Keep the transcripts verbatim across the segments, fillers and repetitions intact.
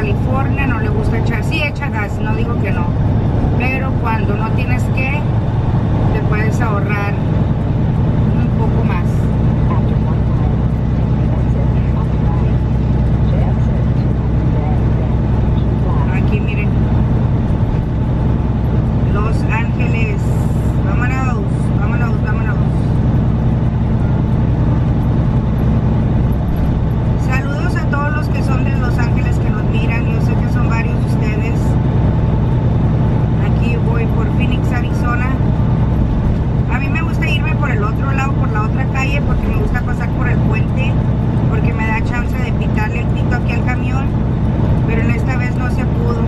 California, no le gusta echar, sí echa gas, no digo que no, pero cuando no tienes que, te puedes ahorrar un poco más. Aquí miren, Los Ángeles, vámonos, vámonos, vámonos. Saludos a todos los que son de Los Ángeles que nos miran, yo sé que son varios de ustedes. Aquí voy por Phoenix, Arizona. A mí me gusta irme por el otro lado, por la otra calle, porque me gusta pasar por el puente, porque me da chance de pitarle el pito aquí al camión, pero en esta vez no se pudo.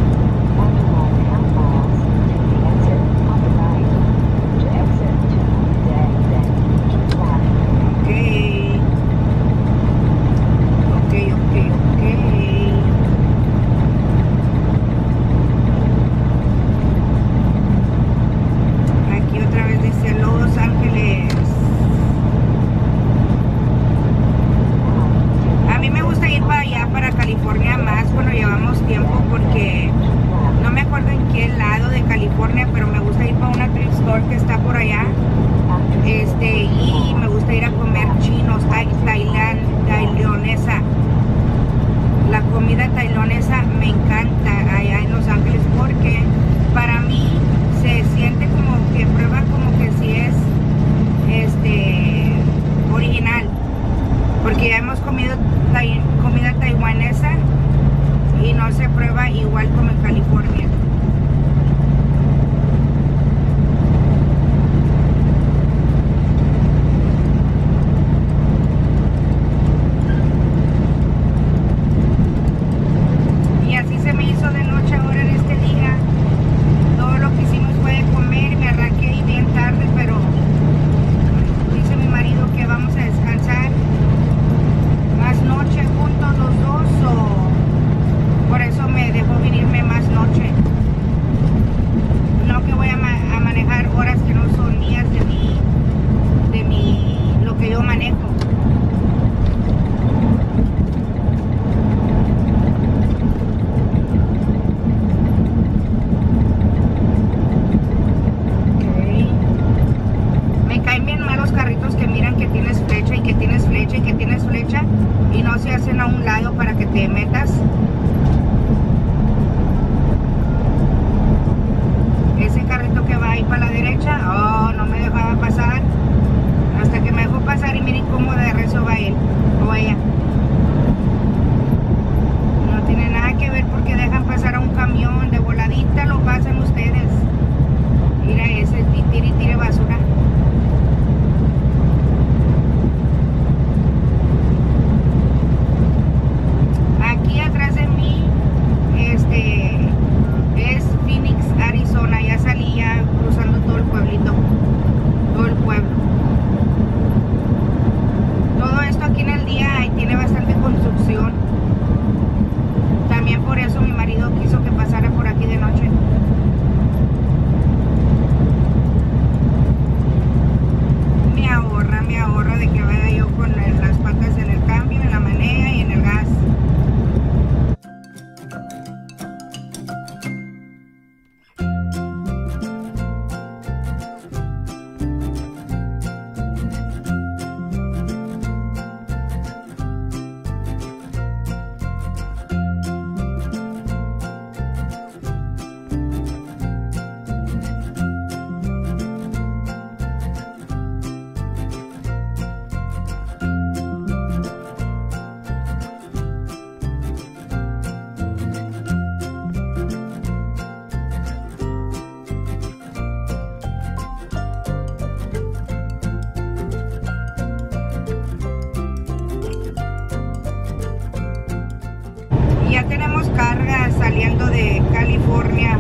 Saliendo de California,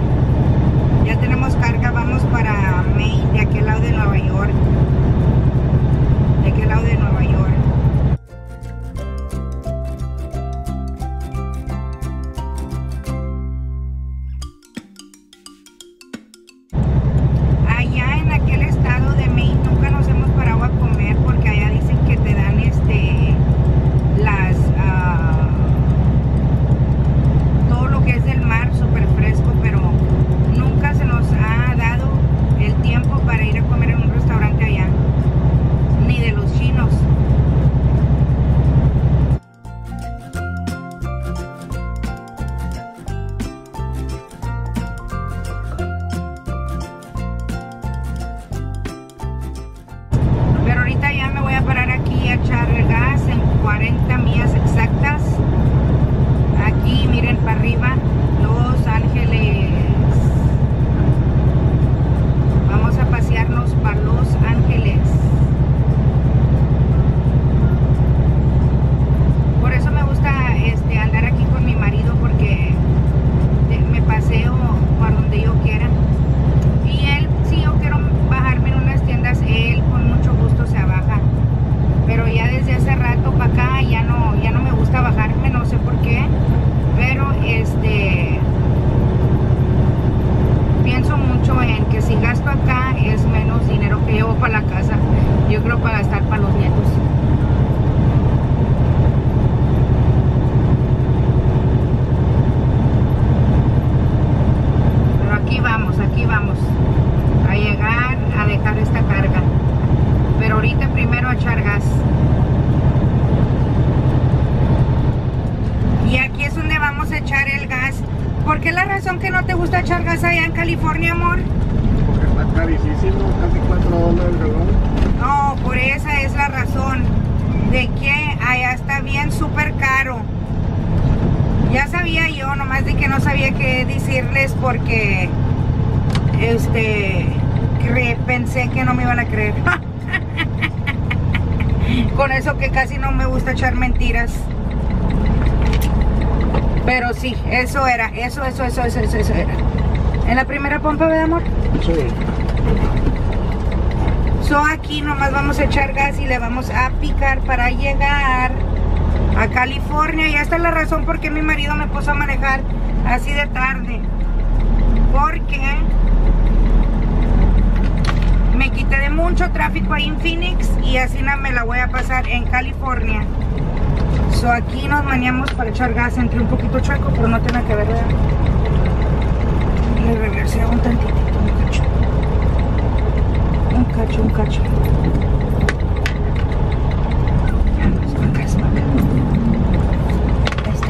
ya tenemos carga, vamos para Maine, de aquel lado de Nueva York, de aquel lado de Nueva York. Allá en aquel estado de Maine nunca nos hemos parado a comer porque allá dicen que te dan este las uh, ¿Por qué la razón que no te gusta echar gas allá en California, amor? Porque está carísimo, casi cuatro dólares el galón. No, por esa es la razón. De que allá está bien súper caro. Ya sabía yo, nomás de que no sabía qué decirles porque este cre pensé que no me iban a creer. Con eso que casi no me gusta echar mentiras. Pero sí, eso era, eso, eso, eso, eso, eso, eso era. En la primera pompa, ¿verdad, amor? Sí. So aquí nomás vamos a echar gas y le vamos a picar para llegar a California. Y esta es la razón por qué mi marido me puso a manejar así de tarde. Porque me quité de mucho tráfico ahí en Phoenix y así no me la voy a pasar en California. So aquí nos maniamos para echar gas, entre un poquito chueco, pero no tiene que ver, ¿verdad? Le regresé un tantito, un cacho. Un cacho, un cacho. Vamos, para acá, para acá. Ahí está.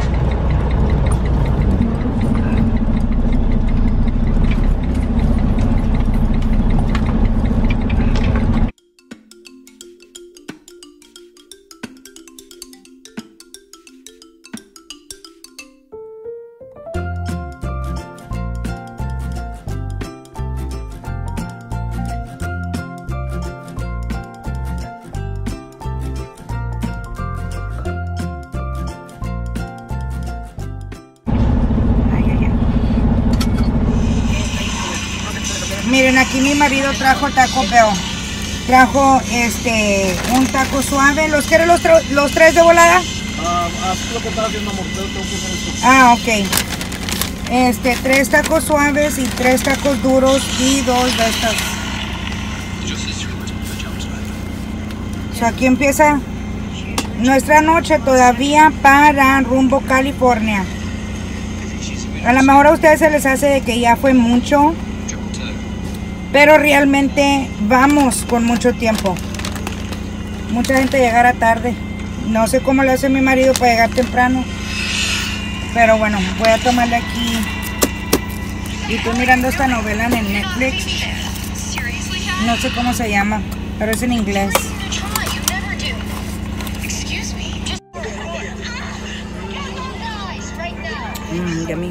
Miren, aquí mi marido trajo Taco Bell. Trajo este un taco suave. ¿Los quiere los, los tres de volada? Ah, haz lo que estás haciendo, amor. Tengo que hacer esto. Ah, ok. Este, tres tacos suaves y tres tacos duros y dos de estos. So, aquí empieza nuestra noche todavía para rumbo California. A lo mejor a ustedes se les hace de que ya fue mucho, pero realmente vamos con mucho tiempo. Mucha gente llegará tarde. No sé cómo le hace mi marido para llegar temprano. Pero bueno, voy a tomarle aquí. Y estoy mirando esta novela en Netflix. No sé cómo se llama, pero es en inglés. Mmm, yummy.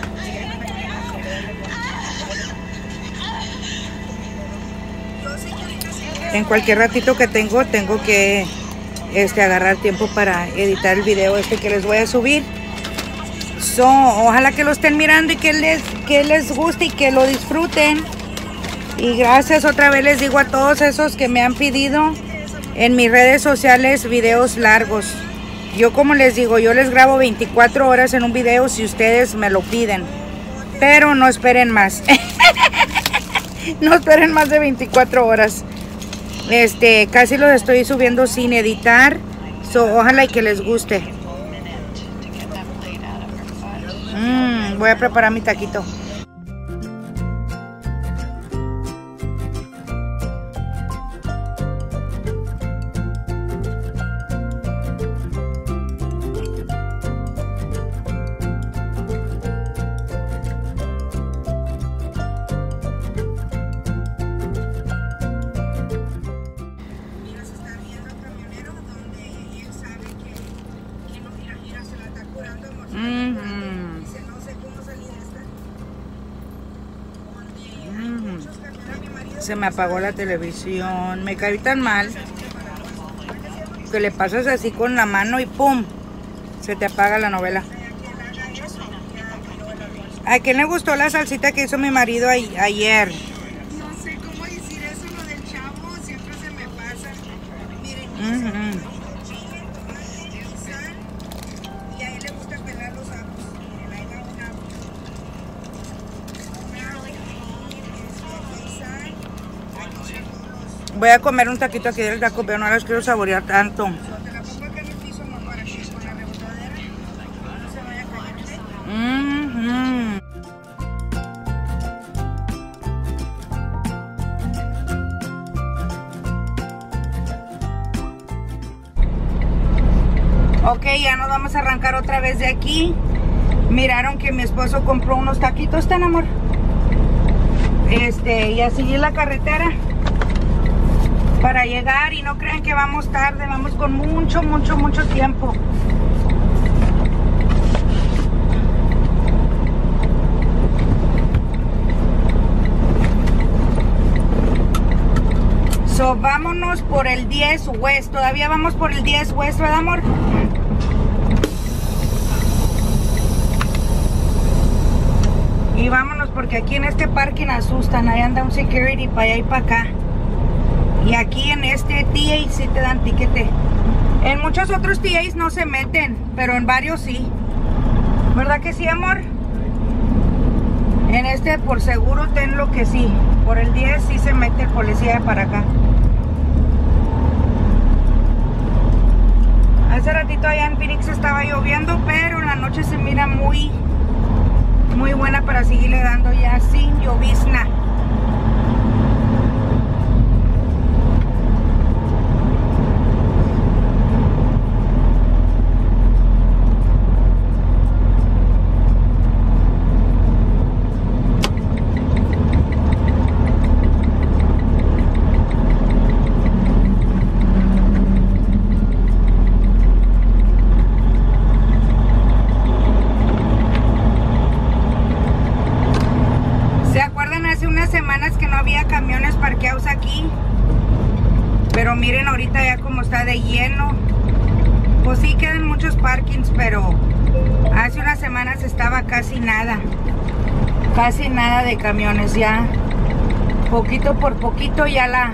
En cualquier ratito que tengo, tengo que este, agarrar tiempo para editar el video este que les voy a subir. So, ojalá que lo estén mirando y que les, que les guste y que lo disfruten. Y gracias otra vez les digo a todos esos que me han pedido en mis redes sociales videos largos. Yo como les digo, yo les grabo veinticuatro horas en un video si ustedes me lo piden. Pero no esperen más. No esperen más de veinticuatro horas. Este, casi los estoy subiendo sin editar. So, ojalá y que les guste. Mm, voy a preparar mi taquito. Se me apagó la televisión, me caí tan mal que le pasas así con la mano y pum, se te apaga la novela. ¿A quién le gustó la salsita que hizo mi marido a ayer? No sé cómo decir eso, lo del chavo, siempre se me pasa. Miren, Uh -huh. y a él le gusta pelar los apos. Miren, ahí va un apo. Voy a comer un taquito aquí del Taco Bell, no las quiero saborear tanto. Te la pongo acá en el piso, no, para que con la rebotadera no se vaya a caer. Mm-hmm. Ok, ya nos vamos a arrancar otra vez de aquí. miraron que mi esposo compró unos taquitos, ¿ten, amor? Este, y así es la carretera para llegar, y no crean que vamos tarde, vamos con mucho, mucho, mucho tiempo. So, vámonos por el diez West. Todavía vamos por el diez West, ¿verdad, amor? Y vámonos porque aquí en este parking asustan. Ahí anda un security para allá y para acá. Y aquí en este T A sí te dan tiquete. En muchos otros T As no se meten, pero en varios sí. ¿Verdad que sí, amor? En este por seguro tenlo que sí. Por el diez sí se mete el policía de para acá. Hace ratito allá en Phoenix estaba lloviendo, pero en la noche se mira muy, muy buena para seguirle dando ya sin llovizna. Pero miren ahorita ya como está de lleno. Pues sí quedan muchos parkings, pero hace unas semanas estaba casi nada. Casi nada de camiones. Ya poquito por poquito ya la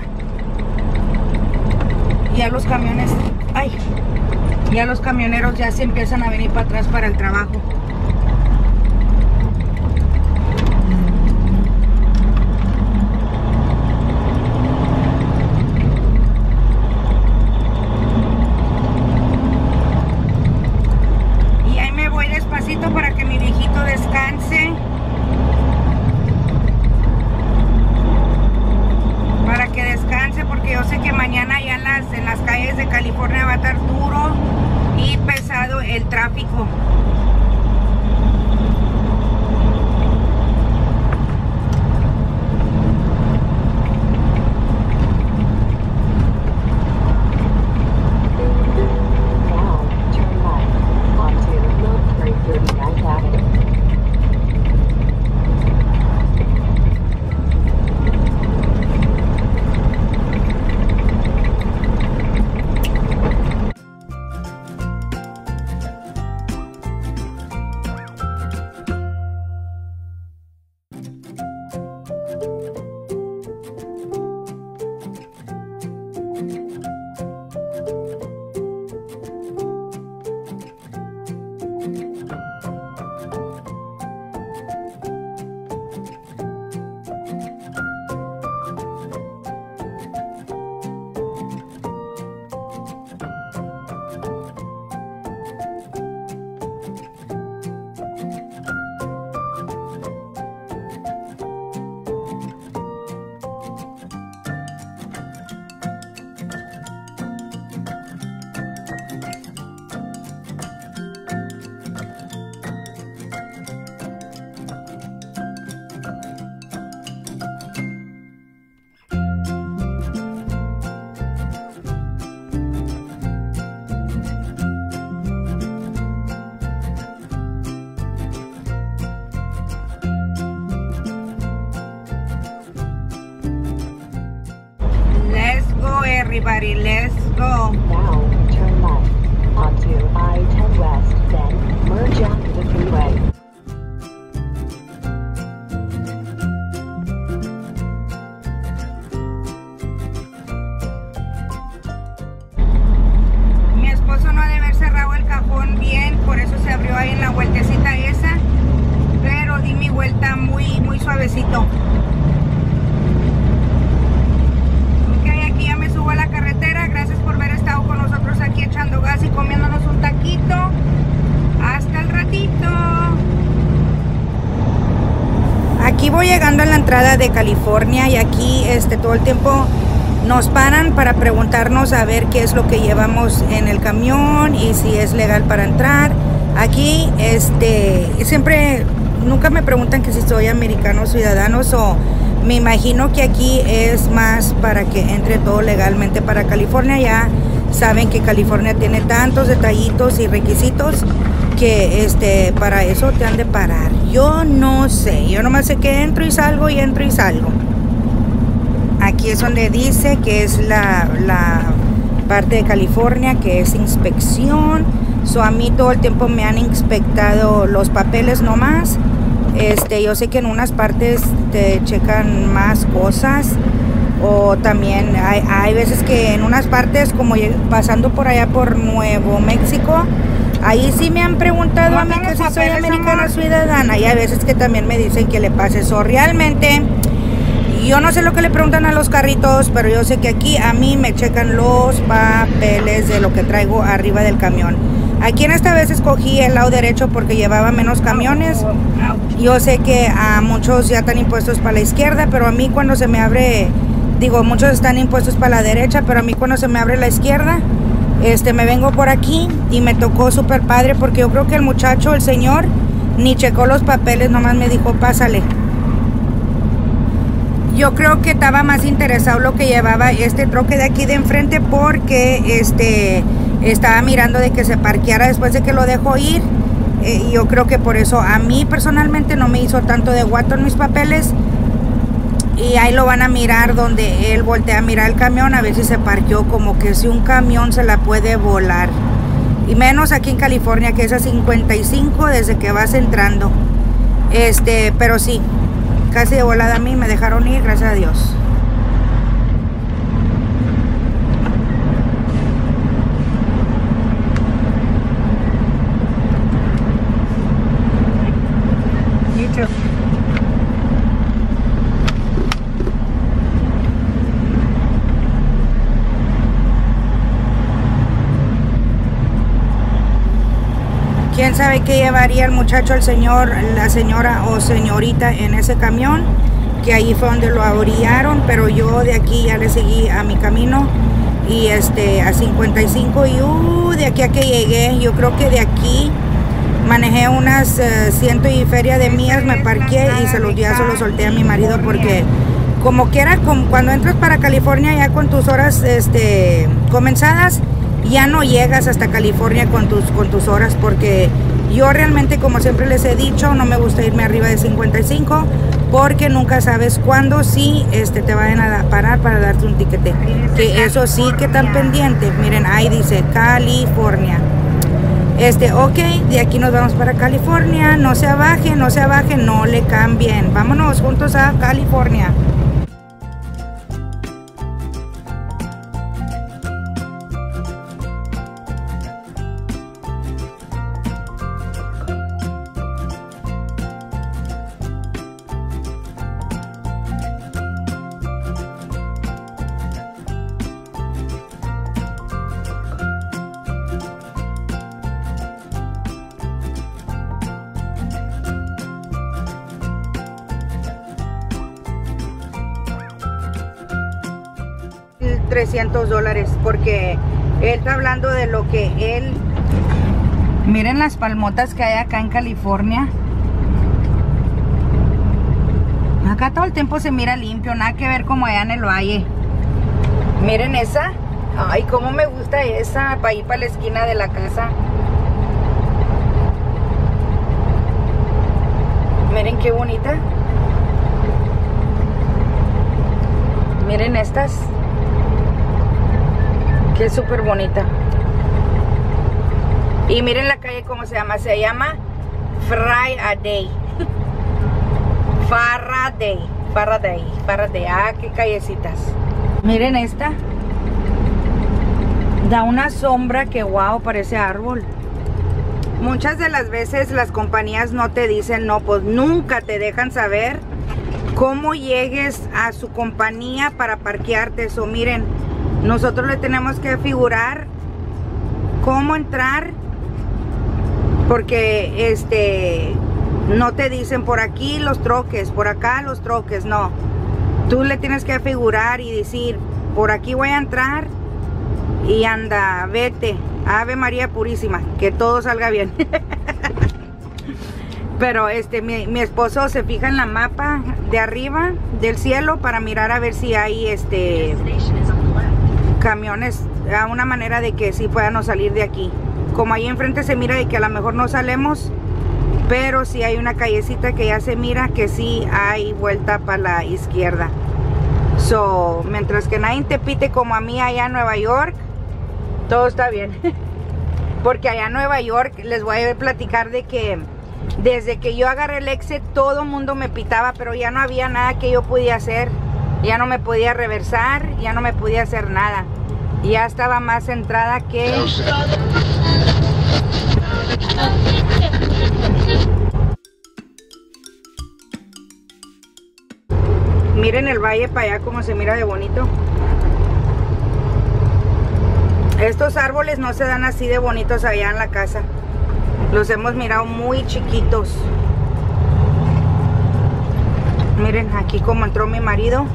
ya los camiones, ay, ya los camioneros ya se empiezan a venir para atrás para el trabajo. Para que mi viejito descanse, para que descanse, porque yo sé que mañana ya en las, en las calles de California va a estar duro y pesado el tráfico. Everybody, let's go. Now, turn left onto I ten West, then merge onto the freeway. Mi esposo no ha de haber cerrado el cajón bien, por eso se abrió ahí en la vueltecita esa, pero di mi vuelta muy, muy suavecito. Ya me subo a la carretera. Gracias por haber estado con nosotros aquí echando gas y comiéndonos un taquito. Hasta el ratito. Aquí voy llegando a la entrada de California y aquí este todo el tiempo nos paran para preguntarnos a ver qué es lo que llevamos en el camión y si es legal para entrar. Aquí, este, siempre, nunca me preguntan que si soy americano o ciudadano, o me imagino que aquí es más para que entre todo legalmente para California. Ya saben que California tiene tantos detallitos y requisitos que este, para eso te han de parar. Yo no sé, yo nomás sé que entro y salgo y entro y salgo. Aquí es donde dice que es la, la parte de California que es inspección. So, a mí todo el tiempo me han inspectado los papeles nomás. Este, yo sé que en unas partes te checan más cosas, o también hay, hay veces que en unas partes, como pasando por allá por Nuevo México, ahí sí me han preguntado a mí que si soy americana o ciudadana, y hay veces que también me dicen que le pase eso. Realmente yo no sé lo que le preguntan a los carritos, pero yo sé que aquí a mí me checan los papeles de lo que traigo arriba del camión. Aquí en esta vez escogí el lado derecho porque llevaba menos camiones. Yo sé que a muchos ya están impuestos para la izquierda, pero a mí cuando se me abre, digo, muchos están impuestos para la derecha, pero a mí cuando se me abre la izquierda, este, me vengo por aquí y me tocó súper padre porque yo creo que el muchacho, el señor, ni checó los papeles, nomás me dijo, pásale. Yo creo que estaba más interesado lo que llevaba este troque de aquí de enfrente porque este... estaba mirando de que se parqueara después de que lo dejó ir. Eh, yo creo que por eso a mí personalmente no me hizo tanto de guato en mis papeles. Y ahí lo van a mirar donde él voltea a mirar el camión a ver si se parqueó, como que si un camión se la puede volar. Y menos aquí en California, que es a cincuenta y cinco desde que vas entrando. Este, pero sí, casi de volada a mí me dejaron ir, gracias a Dios. ¿Quién sabe qué llevaría el muchacho, el señor, la señora o señorita en ese camión? Que ahí fue donde lo orillaron, pero yo de aquí ya le seguí a mi camino. Y este, a cincuenta y cinco y uh, de aquí a que llegué, yo creo que de aquí manejé unas uh, ciento y feria de millas, me parqué y se los, ya se los solté a mi marido porque como quiera, como cuando entras para California ya con tus horas este, comenzadas, ya no llegas hasta California con tus, con tus horas, porque yo realmente, como siempre les he dicho, no me gusta irme arriba de cincuenta y cinco porque nunca sabes cuándo sí este, te vayan a parar para darte un tiquete. Que eso sí que están pendientes. Miren, ahí dice California. Este, ok, de aquí nos vamos para California. No se abajen, no se abajen, no le cambien. Vámonos juntos a California. trescientos dólares porque él está hablando de lo que él... Miren las palmotas que hay acá en California. Acá todo el tiempo se mira limpio, nada que ver como allá en el valle. Miren esa. Ay, cómo me gusta esa, para ir para la esquina de la casa. Miren qué bonita. Miren estas. Que es súper bonita. Y miren la calle cómo se llama. Se llama Friday. Faraday. Faraday. Faraday. Ah, qué callecitas. Miren esta. Da una sombra que wow, parece árbol. Muchas de las veces las compañías no te dicen, no, pues nunca te dejan saber cómo llegues a su compañía para parquearte. Eso, miren, nosotros le tenemos que figurar cómo entrar, porque este no te dicen por aquí los troques, por acá los troques, no. Tú le tienes que figurar y decir, por aquí voy a entrar y anda, vete. Ave María Purísima, que todo salga bien. Pero este mi, mi esposo se fija en la mapa de arriba del cielo para mirar a ver si hay este camiones, a una manera de que sí podamos salir de aquí. Como ahí enfrente se mira de que a lo mejor no salemos, pero sí hay una callecita que ya se mira que sí hay vuelta para la izquierda. So, mientras que nadie te pite como a mí allá en Nueva York, todo está bien. Porque allá en Nueva York les voy a platicar de que desde que yo agarré el exit todo el mundo me pitaba, pero ya no había nada que yo podía hacer. Ya no me podía reversar, ya no me podía hacer nada. Ya estaba más centrada que... Miren el valle para allá como se mira de bonito. Estos árboles no se dan así de bonitos allá en la casa. Los hemos mirado muy chiquitos. Miren aquí como entró mi marido.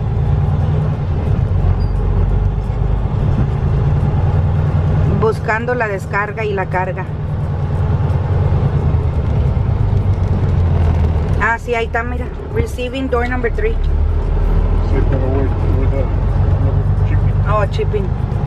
Buscando la descarga y la carga. Ah, sí, ahí está, mira. Receiving door number three. Sí, pero voy, voy a chipping. Oh, chipping.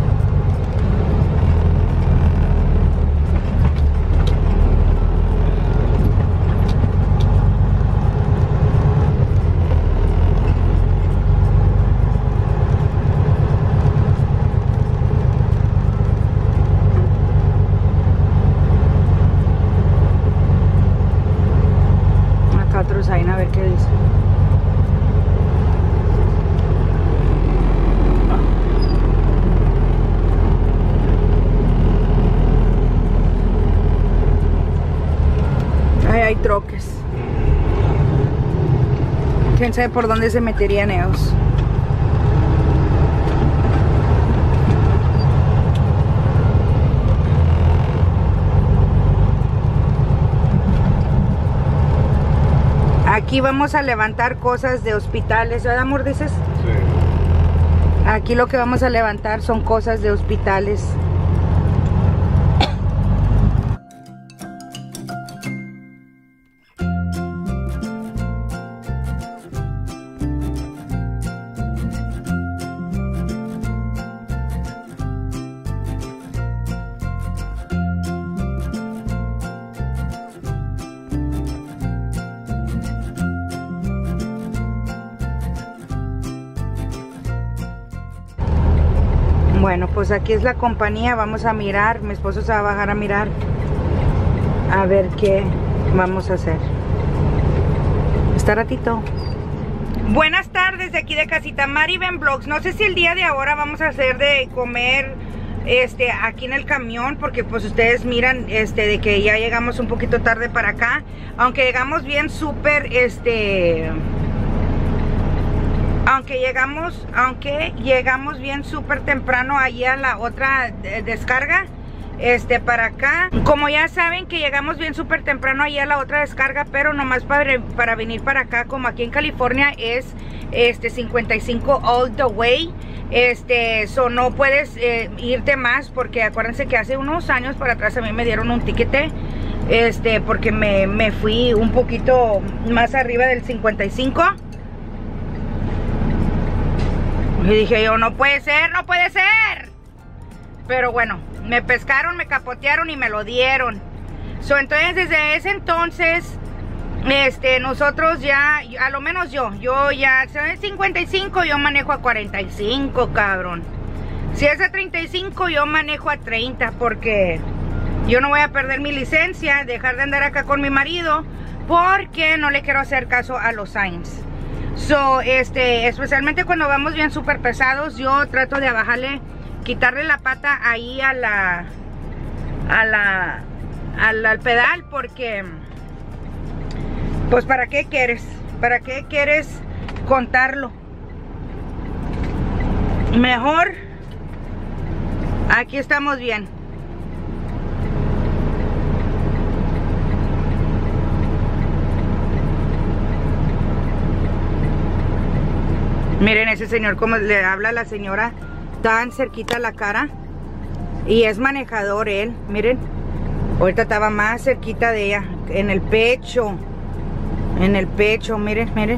A ver qué dice. Ay, hay troques. Quién sabe por dónde se meterían ellos. Aquí vamos a levantar cosas de hospitales, ¿verdad, amor? Dices. Sí. Aquí lo que vamos a levantar son cosas de hospitales. Bueno, pues aquí es la compañía, vamos a mirar, mi esposo se va a bajar a mirar a ver qué vamos a hacer. Hasta ratito. Buenas tardes de aquí de Casita Mariben Vlogs. No sé si el día de ahora vamos a hacer de comer este aquí en el camión, porque pues ustedes miran este de que ya llegamos un poquito tarde para acá, aunque llegamos bien súper este... Aunque llegamos, aunque llegamos bien súper temprano allí a la otra descarga, este para acá. Como ya saben que llegamos bien súper temprano allí a la otra descarga, pero nomás para, para venir para acá, como aquí en California es este cincuenta y cinco all the way. Este, so no puedes eh, irte más, porque acuérdense que hace unos años para atrás a mí me dieron un tiquete. Este, porque me, me fui un poquito más arriba del cincuenta y cinco. Y dije yo, no puede ser, no puede ser. Pero bueno, me pescaron, me capotearon y me lo dieron. So, entonces desde ese entonces, este, nosotros ya, a lo menos yo, yo ya, si es cincuenta y cinco, yo manejo a cuarenta y cinco, cabrón. Si es a treinta y cinco, yo manejo a treinta, porque yo no voy a perder mi licencia, dejar de andar acá con mi marido, porque no le quiero hacer caso a los signs. So, este, especialmente cuando vamos bien súper pesados, yo trato de bajarle, quitarle la pata ahí a la, a la, al, al pedal, porque, pues, ¿para qué quieres? ¿Para qué quieres contarlo? Mejor, aquí estamos bien. Miren ese señor como le habla a la señora tan cerquita a la cara. Y es manejador él, miren. Ahorita estaba más cerquita de ella, en el pecho. en el pecho, miren, miren.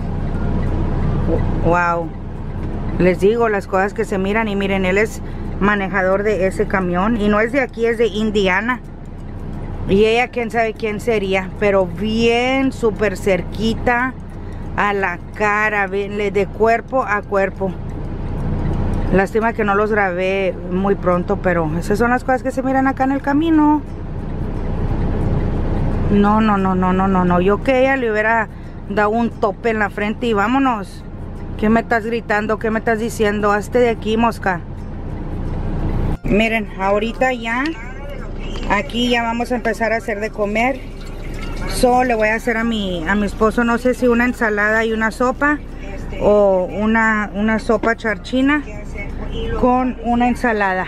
Wow. Les digo las cosas que se miran. Y miren, él es manejador de ese camión. Y no es de aquí, es de Indiana. Y ella, quién sabe quién sería. Pero bien, súper cerquita a la cara. De cuerpo a cuerpo. Lástima que no los grabé muy pronto. Pero esas son las cosas que se miran acá en el camino. No, no, no, no, no, no, no. Yo que ella le hubiera dado un tope en la frente y vámonos. ¿Qué me estás gritando? ¿Qué me estás diciendo? Hazte de aquí, mosca. Miren, ahorita ya, aquí ya vamos a empezar a hacer de comer. So, le voy a hacer a mi, a mi esposo, no sé si una ensalada y una sopa. O una, una sopa charchina con una ensalada.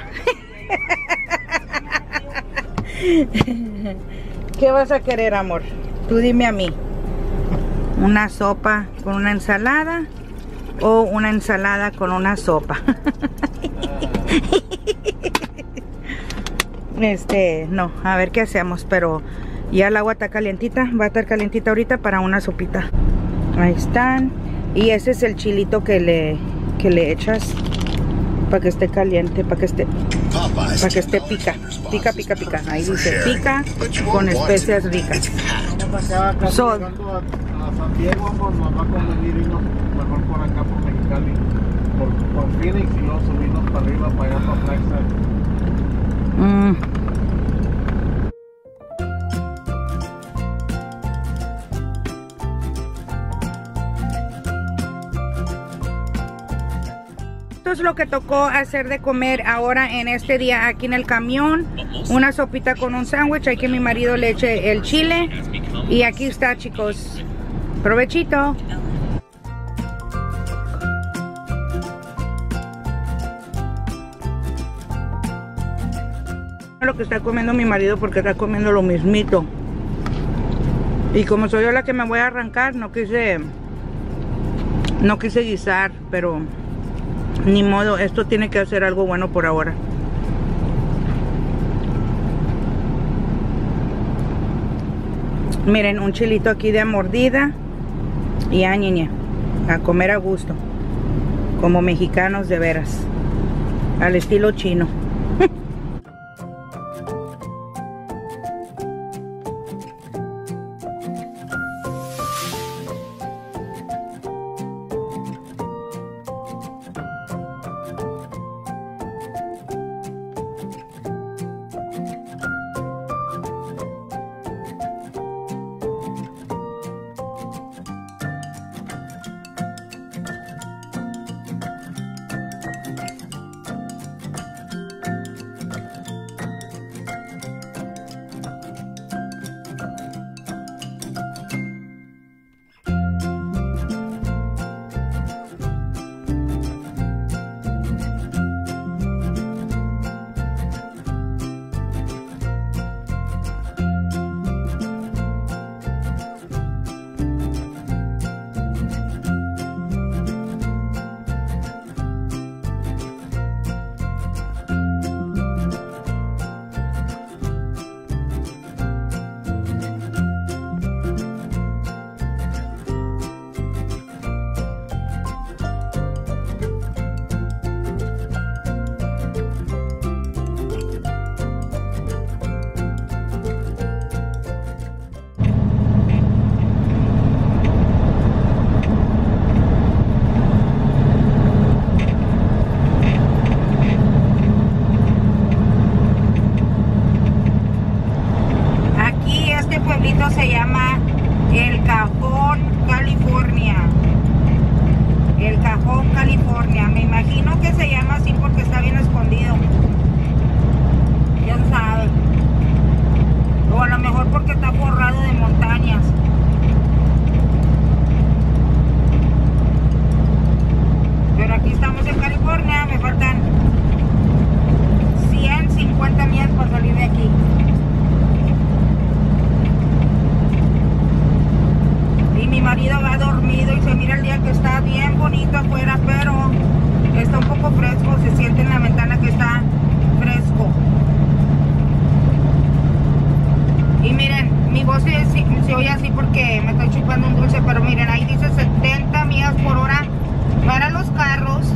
¿Qué vas a querer, amor? Tú dime a mí. ¿Una sopa con una ensalada o una ensalada con una sopa? Este, no, a ver qué hacemos, pero ya el agua está calientita, va a estar calientita ahorita para una sopita. Ahí están. Y ese es el chilito que le, que le echas para que esté caliente, para que esté, para que esté pica, pica, pica, pica. Ahí dice pica con especias ricas. Vamos acá, casi So, llegando a, a San Diego, vamos, nos va a convenir irnos mejor por acá, por Mexicali, por, por Phoenix y luego subirnos para arriba, para allá, para Flagstaff. mm. Esto es lo que tocó hacer de comer ahora en este día aquí en el camión. Una sopita con un sándwich. Hay que mi marido le eche el chile. Y aquí está, chicos. Provechito. Lo que está comiendo mi marido porque está comiendo lo mismito. Y como soy yo la que me voy a arrancar, no quise no quise guisar, pero ni modo, esto tiene que hacer algo bueno por ahora. Miren, un chilito aquí de mordida. Y a ñeñe, a comer a gusto. Como mexicanos de veras. Al estilo chino. Se llama El Cajón, California. El Cajón, California. Me imagino que se llama así porque está bien escondido. ¿Quién sabe? O a lo mejor porque está forrado de montañas. Pero aquí estamos en California. Me faltan ciento cincuenta millas para salir de aquí. Mi marido va dormido y se mira el día que está bien bonito afuera, pero está un poco fresco, se siente en la ventana que está fresco. Y miren, mi voz se, se, se oye así porque me estoy chupando un dulce, pero miren, ahí dice setenta millas por hora para los carros.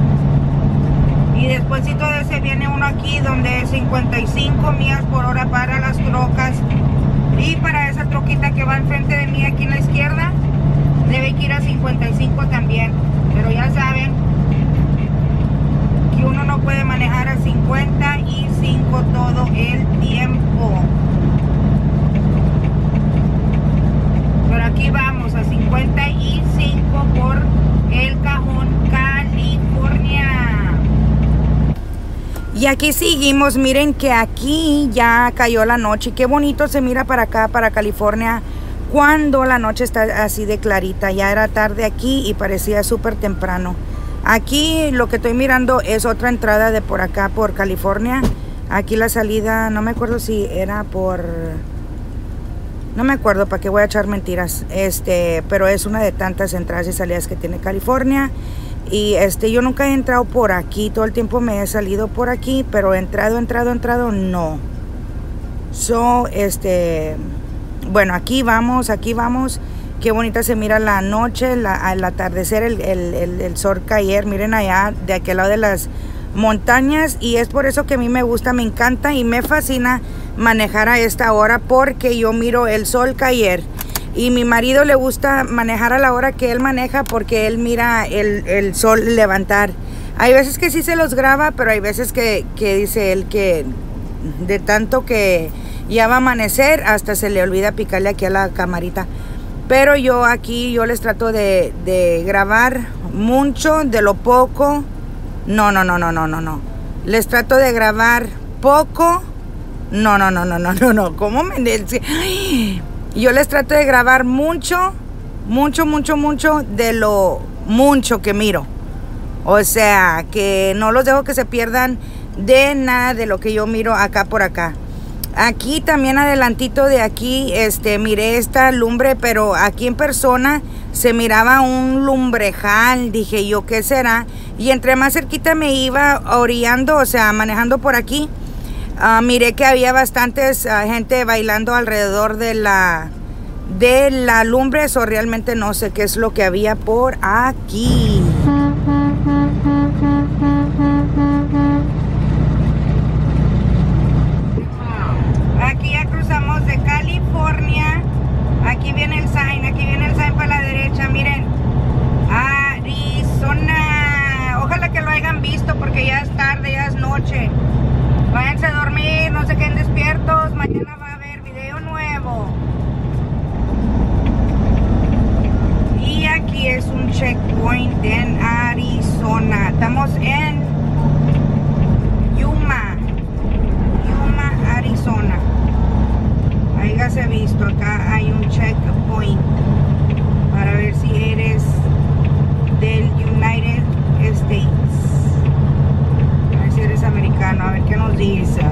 Y despuésito de ese viene uno aquí donde es cincuenta y cinco millas por hora para las trocas. Y para esa troquita que va enfrente de mí aquí en la izquierda, debe que ir a cincuenta y cinco también. Pero ya saben que uno no puede manejar a cincuenta y cinco todo el tiempo. Pero aquí vamos a cincuenta y cinco por El Cajón, California. Y aquí seguimos. Miren que aquí ya cayó la noche. Qué bonito se mira para acá, para California, cuando la noche está así de clarita. Ya era tarde aquí y parecía súper temprano. Aquí lo que estoy mirando es otra entrada de por acá, por California. Aquí la salida, no me acuerdo si era por... No me acuerdo, para qué voy a echar mentiras. Este, pero es una de tantas entradas y salidas que tiene California. Y este, yo nunca he entrado por aquí. Todo el tiempo me he salido por aquí, pero he entrado, entrado, entrado, no. So, este... Bueno, aquí vamos, aquí vamos. Qué bonita se mira la noche, la, el atardecer, el, el, el, el sol caer. Miren allá, de aquel lado de las montañas. Y es por eso que a mí me gusta, me encanta y me fascina manejar a esta hora, porque yo miro el sol caer. Y mi marido le gusta manejar a la hora que él maneja, porque él mira el, el sol levantar. Hay veces que sí se los graba, pero hay veces que, que dice él que de tanto que ya va a amanecer, hasta se le olvida picarle aquí a la camarita. Pero yo aquí, yo les trato de, de grabar mucho, de lo poco. No, no, no, no, no, no, no. Les trato de grabar poco. No, no, no, no, no, no, no. ¿Cómo me...? Yo les trato de grabar mucho, mucho, mucho, mucho de lo mucho que miro. O sea, que no los dejo que se pierdan de nada de lo que yo miro acá por acá. Aquí también adelantito de aquí, este, miré esta lumbre, pero aquí en persona se miraba un lumbrejal. Dije yo, ¿qué será? Y entre más cerquita me iba orillando, o sea, manejando por aquí, uh, miré que había bastantes uh, gente bailando alrededor de la, de la lumbre. Eso realmente no sé qué es lo que había por aquí. Aquí ya cruzamos de California. Aquí viene el sign, aquí viene el sign para la derecha. Miren, Arizona. Ojalá que lo hayan visto, porque ya es tarde, ya es noche. Váyanse a dormir, no se queden despiertos. Mañana va a haber video nuevo. Y aquí es un checkpoint en Arizona. Estamos en Yuma, Yuma, Arizona. Háyase visto, acá hay un checkpoint para ver si eres del United States. A ver si eres americano, a ver qué nos dice.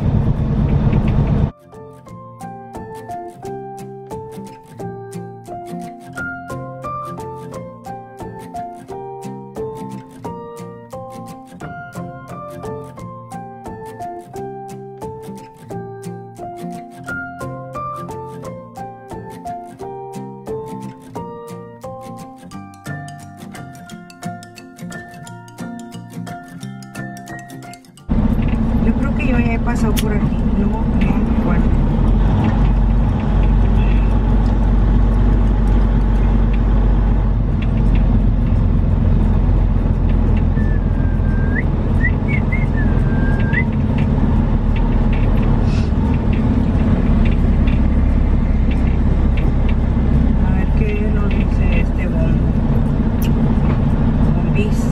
Yo creo que yo ya he pasado por aquí, no, no me acuerdo. A ver qué nos dice este bombo. Bombice.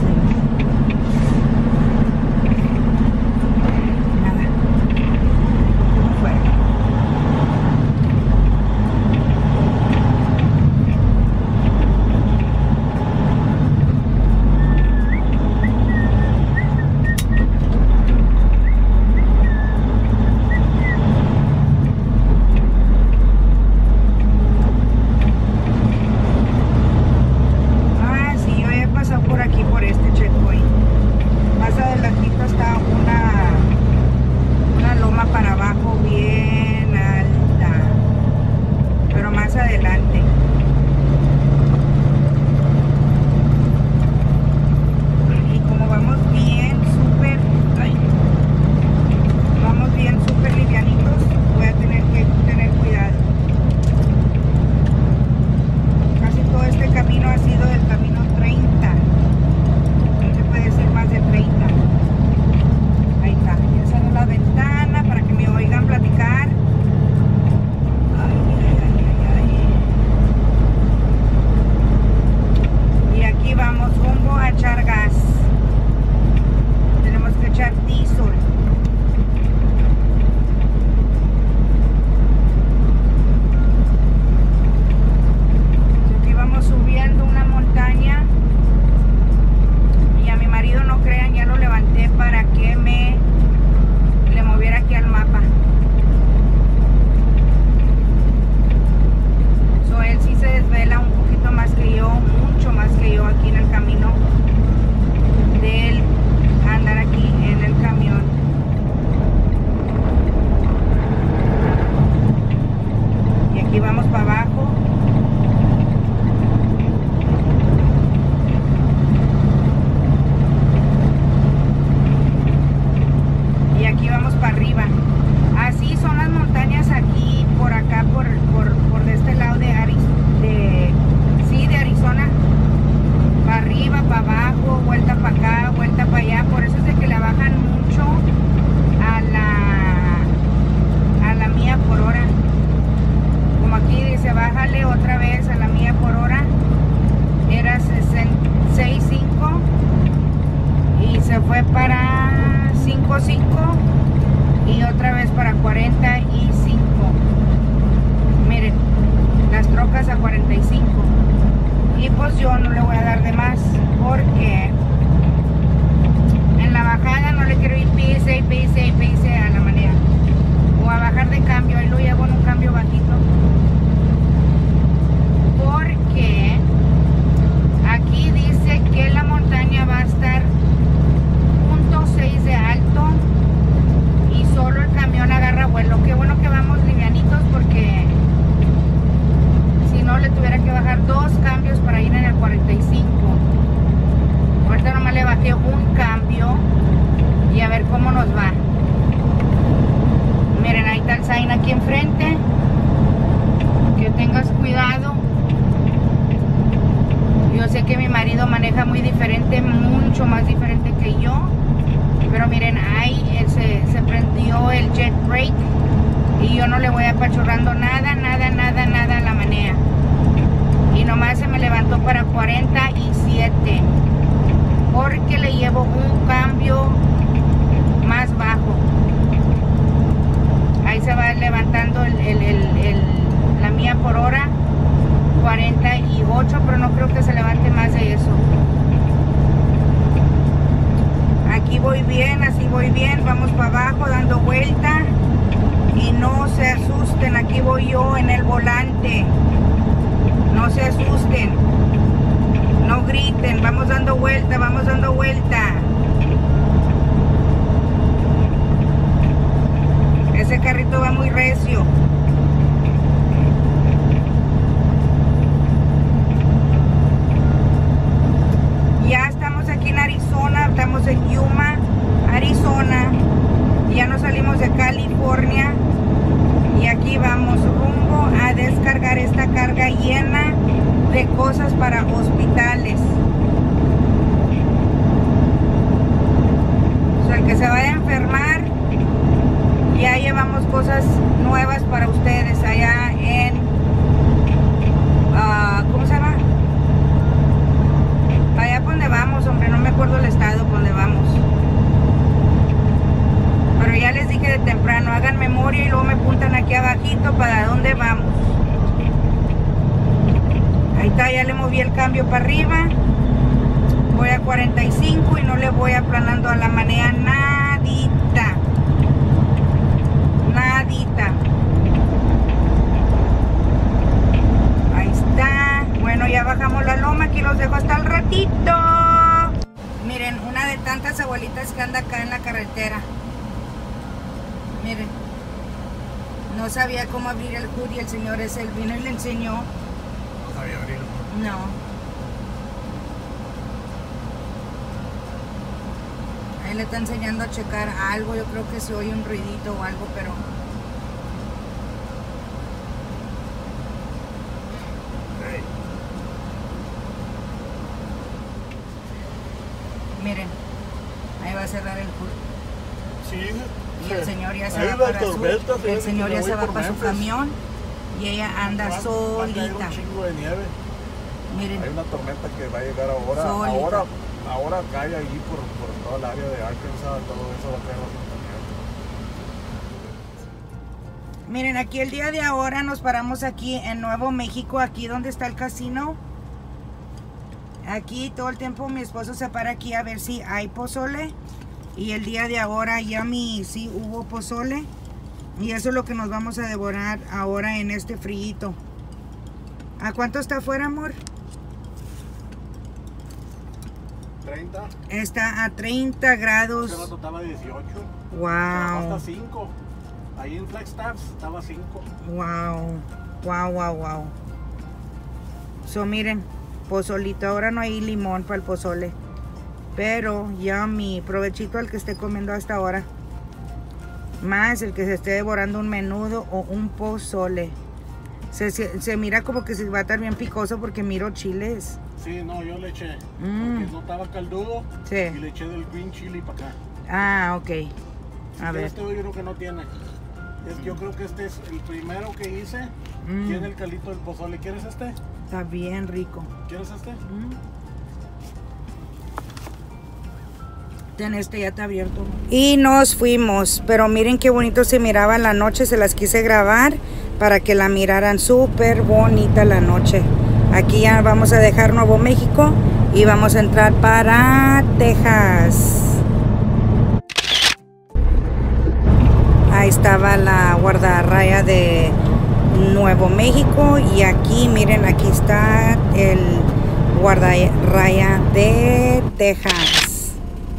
pues yo no le voy a dar de más, porque en la bajada no le quiero ir pise y pise y pise a la manera, o a bajar de cambio. Ahí lo llevo en un cambio bajito, porque aquí dice que la montaña va a estar punto seis de alto y solo el camión agarra vuelo. Qué bueno que vamos livianitos, porque si no le tuviera que bajar dos cambios para ir en el cuarenta y cinco. Ahorita nomás le bajé un cambio y a ver cómo nos va. Miren, ahí está el sign aquí enfrente, que tengas cuidado. Yo sé que mi marido maneja muy diferente, mucho más diferente que yo, pero miren, ahí se, se prendió el jet brake y yo no le voy apachurrando nada, nada, nada, nada a la manea. Y nomás se me levantó para cuarenta y siete, porque le llevo un cambio más bajo. Ahí se va levantando el, el, el, el, la mía por hora, cuarenta y ocho, pero no creo que se levante más de eso. Aquí voy bien, así voy bien, vamos para abajo dando vuelta y no se asusten, aquí voy yo en el volante, no se asusten, no griten, vamos dando vuelta, vamos dando vuelta. Ese carrito va muy recio. Ya estamos aquí en Arizona, estamos en Yuma, Arizona. Ya nos salimos de California y aquí vamos rumbo a descargar esta carga llena de cosas para hospitales. O sea, el que se vaya a enfermar, ya llevamos cosas nuevas para ustedes allá en, uh, ¿cómo se llama? Allá por donde vamos, hombre, no me acuerdo el estado por donde vamos. Pero ya les dije de temprano, hagan memoria y luego me apuntan aquí abajito para dónde vamos. Ahí está, ya le moví el cambio para arriba. Voy a cuarenta y cinco y no le voy aplanando a la manea nadita. Nadita. Ahí está. Bueno, ya bajamos la loma, aquí los dejo hasta el ratito. Miren, una de tantas abuelitas que anda acá en la carretera. Miren, no sabía cómo abrir el hood y el señor ese el vino y le enseñó. No sabía abrirlo. No. Ahí le está enseñando a checar algo, yo creo que se oye un ruidito o algo, pero... Hey. Miren, ahí va a cerrar el hood. Sí. Y el señor ya se Ahí va la para su, tormenta, el fíjate señor que ya me se voy va por para su Memphis. camión y ella anda Va- va a caer solita. un chingo de nieve. Miren, Hay una tormenta que va a llegar ahora. Solita. Ahora, ahora cae ahí por, por toda el área de Arkansas, todo eso va a caer bastante nieve. miren, aquí el día de ahora nos paramos aquí en Nuevo México, aquí donde está el casino. Aquí todo el tiempo mi esposo se para aquí a ver si hay pozole. Y el día de ahora ya mi sí hubo pozole. Y eso es lo que nos vamos a devorar ahora en este frío. ¿A cuánto está afuera, amor? treinta. Está a treinta grados. Hace rato estaba dieciocho. Wow. Hasta cinco. Ahí en Flagstaff estaba cinco. Wow. Wow, wow, wow. So, miren, pozolito. Ahora no hay limón para el pozole. Pero ya mi provechito al que esté comiendo hasta ahora. Más el que se esté devorando un menudo o un pozole. Se, se, se mira como que se va a estar bien picoso porque miro chiles. Sí, no, yo le eché. Mm. Porque no estaba caldudo. Sí. Y le eché del green chili para acá. Ah, ok. A ver. Este yo creo que no tiene. Es que yo creo que este es el primero que hice. Mm. Tiene el calito del pozole. ¿Quieres este? Está bien rico. ¿Quieres este? Mm. Ten, este ya está abierto. Y nos fuimos, pero miren qué bonito se miraba en la noche. Se las quise grabar para que la miraran súper bonita la noche. Aquí ya vamos a dejar Nuevo México y vamos a entrar para Texas. Ahí estaba la guardarraya de Nuevo México y aquí, miren, aquí está el guardarraya de Texas.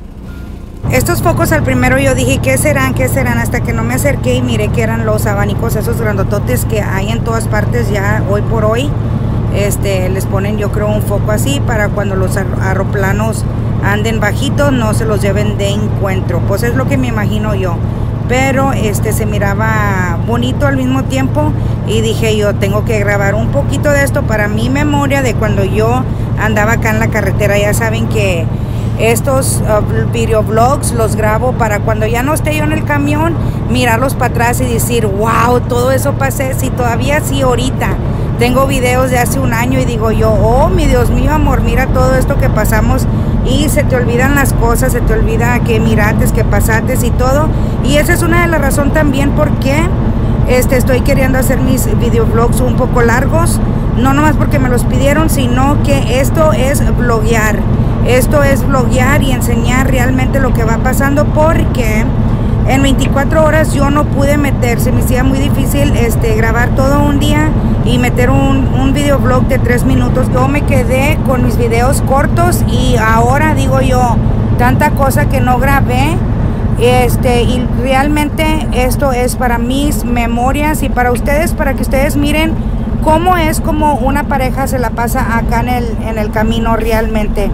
Estos focos al primero yo dije, ¿qué serán? ¿Qué serán? Hasta que no me acerqué y miré que eran los abanicos, esos grandototes que hay en todas partes ya hoy por hoy. Este, les ponen, yo creo, un foco así para cuando los aeroplanos anden bajitos no se los lleven de encuentro. Pues es lo que me imagino yo. Pero este se miraba bonito al mismo tiempo y dije yo tengo que grabar un poquito de esto para mi memoria de cuando yo andaba acá en la carretera. Ya saben que estos uh, videoblogs los grabo para cuando ya no esté yo en el camión, mirarlos para atrás y decir, wow, todo eso pasé. Si todavía sí ahorita tengo videos de hace un año y digo yo, oh mi Dios mío, amor, mira todo esto que pasamos. Y se te olvidan las cosas, se te olvida que mirates, que pasates y todo. Y esa es una de las razones también por qué este, estoy queriendo hacer mis videoblogs un poco largos. No nomás porque me los pidieron, sino que esto es bloguear. Esto es bloguear y enseñar realmente lo que va pasando, porque en veinticuatro horas yo no pude meter, se me hacía muy difícil este, grabar todo un día y meter un, un videoblog de tres minutos. Yo me quedé con mis videos cortos y ahora digo yo, tanta cosa que no grabé. Este, y realmente esto es para mis memorias y para ustedes, para que ustedes miren cómo es como una pareja se la pasa acá en el, en el camino realmente.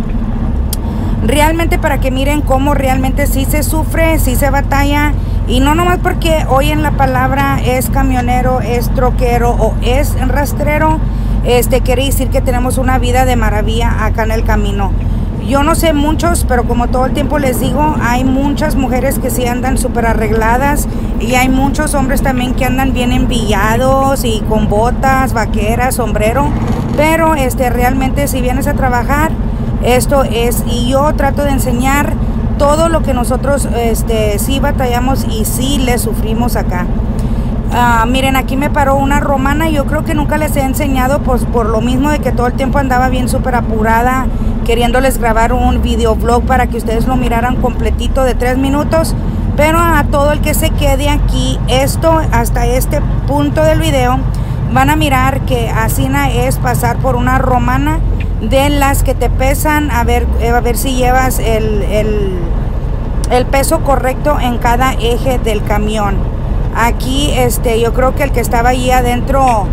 Realmente para que miren cómo realmente sí se sufre, sí se batalla. Y no nomás porque oyen la palabra es camionero, es troquero o es rastrero, este quiere decir que tenemos una vida de maravilla acá en el camino. Yo no sé muchos, pero como todo el tiempo les digo, hay muchas mujeres que sí andan súper arregladas y hay muchos hombres también que andan bien envillados y con botas, vaqueras, sombrero. Pero este realmente si vienes a trabajar, esto es, y yo trato de enseñar todo lo que nosotros este, sí batallamos y sí le sufrimos acá. Uh, miren, aquí me paró una romana. Yo creo que nunca les he enseñado, pues por lo mismo de que todo el tiempo andaba bien súper apurada, queriéndoles grabar un videoblog para que ustedes lo miraran completito de tres minutos. Pero a todo el que se quede aquí, esto hasta este punto del video, van a mirar que así es pasar por una romana de las que te pesan, a ver, a ver si llevas el, el, el peso correcto en cada eje del camión. Aquí este, yo creo que el que estaba allí adentro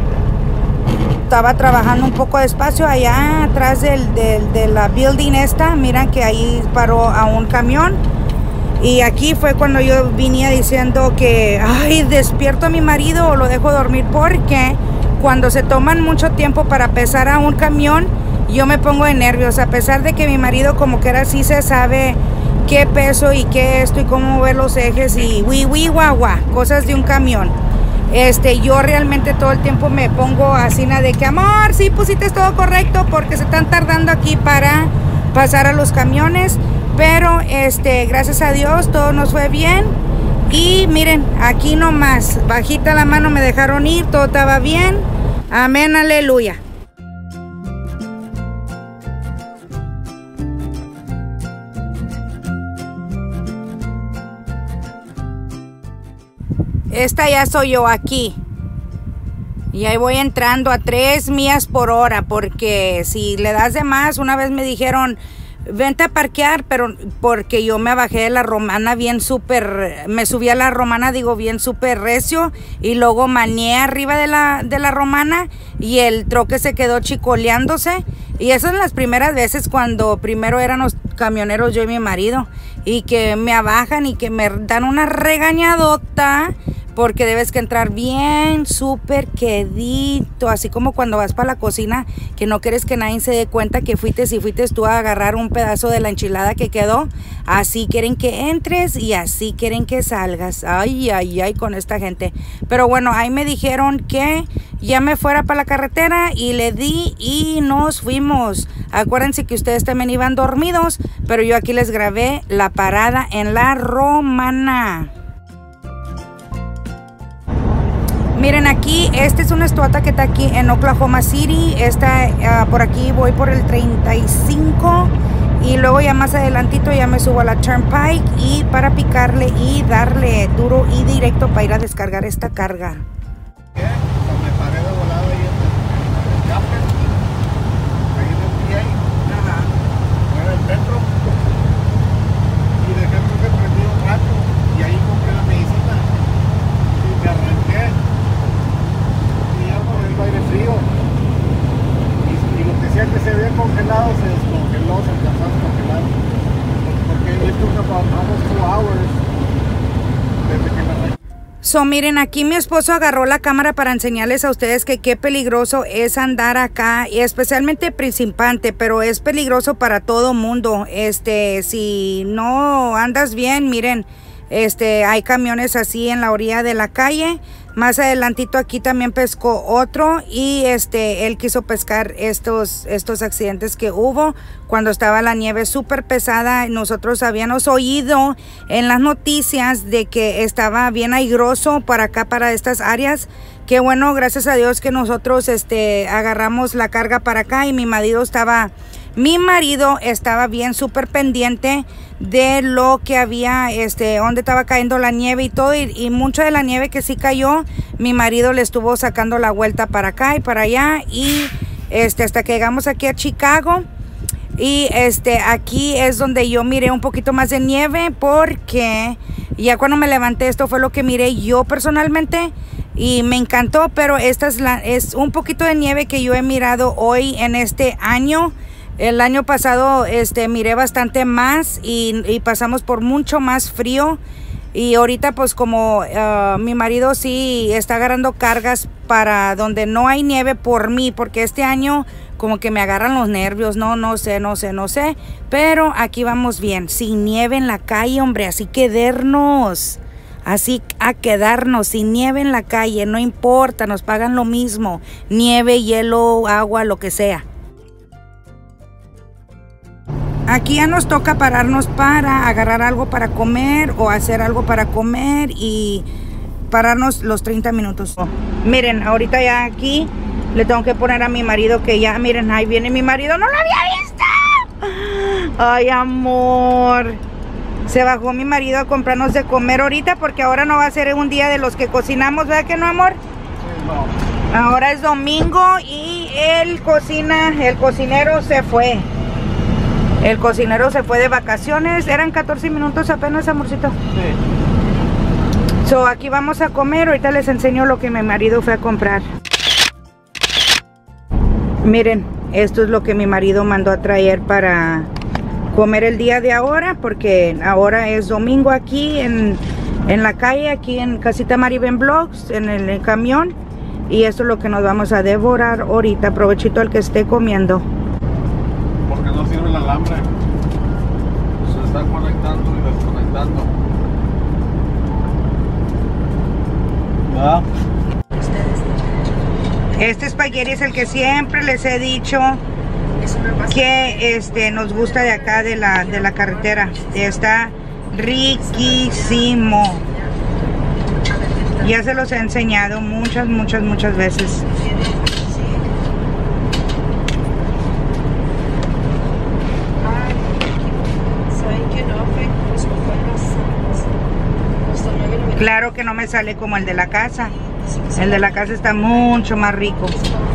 estaba trabajando un poco despacio. Allá atrás del, del, de la building esta, miran que ahí paró a un camión. Y aquí fue cuando yo venía diciendo que, ay, despierto a mi marido o lo dejo dormir, porque cuando se toman mucho tiempo para pesar a un camión, yo me pongo de nervios, a pesar de que mi marido como que era sí se sabe qué peso y qué esto y cómo mover los ejes y wi wi guagua, cosas de un camión. Este, yo realmente todo el tiempo me pongo así de que, amor, sí pusiste todo correcto porque se están tardando aquí para pasar a los camiones. Pero este, gracias a Dios todo nos fue bien. Y miren, aquí nomás, bajita la mano me dejaron ir, todo estaba bien. Amén, aleluya. Esta ya soy yo aquí. Y ahí voy entrando a tres millas por hora, porque si le das de más, una vez me dijeron, vente a parquear, pero porque yo me bajé de la romana bien súper, me subí a la romana, digo, bien súper recio, y luego maneé arriba de la, de la romana, y el troque se quedó chicoleándose. Y esas son las primeras veces cuando primero eran los camioneros, yo y mi marido, y que me abajan y que me dan una regañadota, porque debes que entrar bien súper quedito, así como cuando vas para la cocina, que no quieres que nadie se dé cuenta que fuiste, si fuiste tú a agarrar un pedazo de la enchilada que quedó. Así quieren que entres y así quieren que salgas. Ay, ay, ay, con esta gente. Pero bueno, ahí me dijeron que ya me fuera para la carretera y le di y nos fuimos. Acuérdense que ustedes también iban dormidos, pero yo aquí les grabé la parada en la romana. Miren aquí, esta es una estuata que está aquí en Oklahoma City. Esta, uh, por aquí voy por el treinta y cinco. Y luego ya más adelantito ya me subo a la Turnpike. Y para picarle y darle duro y directo para ir a descargar esta carga. ¿Qué? Me paré de volada ahí en el café. Ahí en el P A. Ajá. Fuera del centro. Y dejé el coche prendido un rato. Y ahí compré la medicina. Y me arranqué. Y ya con el aire frío. Y, y lo que sea que se había congelado se descongeló, se alcanzó a descongelar. Porque it took about almost two hours desde que me arranqué. So, miren, aquí mi esposo agarró la cámara para enseñarles a ustedes que qué peligroso es andar acá, y especialmente principiante, pero es peligroso para todo mundo. Este, si no andas bien, miren, este, hay camiones así en la orilla de la calle. Más adelantito aquí también pescó otro y este, él quiso pescar estos, estos accidentes que hubo cuando estaba la nieve súper pesada. Nosotros habíamos oído en las noticias de que estaba bien aigroso para acá, para estas áreas. Qué bueno, gracias a Dios que nosotros este, agarramos la carga para acá y mi marido estaba... Mi marido estaba bien súper pendiente de lo que había, este, donde estaba cayendo la nieve y todo, y, y mucha de la nieve que sí cayó, mi marido le estuvo sacando la vuelta para acá y para allá, y este, hasta que llegamos aquí a Chicago. Y este, aquí es donde yo miré un poquito más de nieve, porque ya cuando me levanté esto fue lo que miré yo personalmente y me encantó, pero esta es, la, es un poquito de nieve que yo he mirado hoy en este año. El año pasado este, miré bastante más y, y pasamos por mucho más frío. Y ahorita pues como uh, mi marido sí está agarrando cargas para donde no hay nieve por mí, porque este año como que me agarran los nervios, no, no sé, no sé, no sé. Pero aquí vamos bien, sin nieve en la calle, hombre, así quedarnos. Así a quedarnos sin nieve en la calle, no importa, nos pagan lo mismo. Nieve, hielo, agua, lo que sea. Aquí ya nos toca pararnos para agarrar algo para comer o hacer algo para comer y pararnos los treinta minutos. Miren, ahorita ya aquí le tengo que poner a mi marido que ya, miren, ahí viene mi marido. ¡No lo había visto! ¡Ay, amor! Se bajó mi marido a comprarnos de comer ahorita porque ahora no va a ser un día de los que cocinamos, ¿verdad que no, amor? Sí, no. Ahora es domingo y el cocina, el cocinero se fue. El cocinero se fue de vacaciones. Eran catorce minutos apenas, amorcito. Sí. So, aquí vamos a comer. Ahorita les enseño lo que mi marido fue a comprar. Miren, esto es lo que mi marido mandó a traer para comer el día de ahora, porque ahora es domingo aquí en, en la calle, aquí en Casita Maribén Vlogs, en el, el camión. Y esto es lo que nos vamos a devorar ahorita. Provechito al que esté comiendo. Porque no sirve el alambre. Se está conectando y desconectando. ¿Verdad? Este espagueti es el que siempre les he dicho que este, nos gusta de acá de la, de la carretera. Está riquísimo. Ya se los he enseñado muchas, muchas, muchas veces. Claro que no me sale como el de la casa. El de la casa está mucho más rico.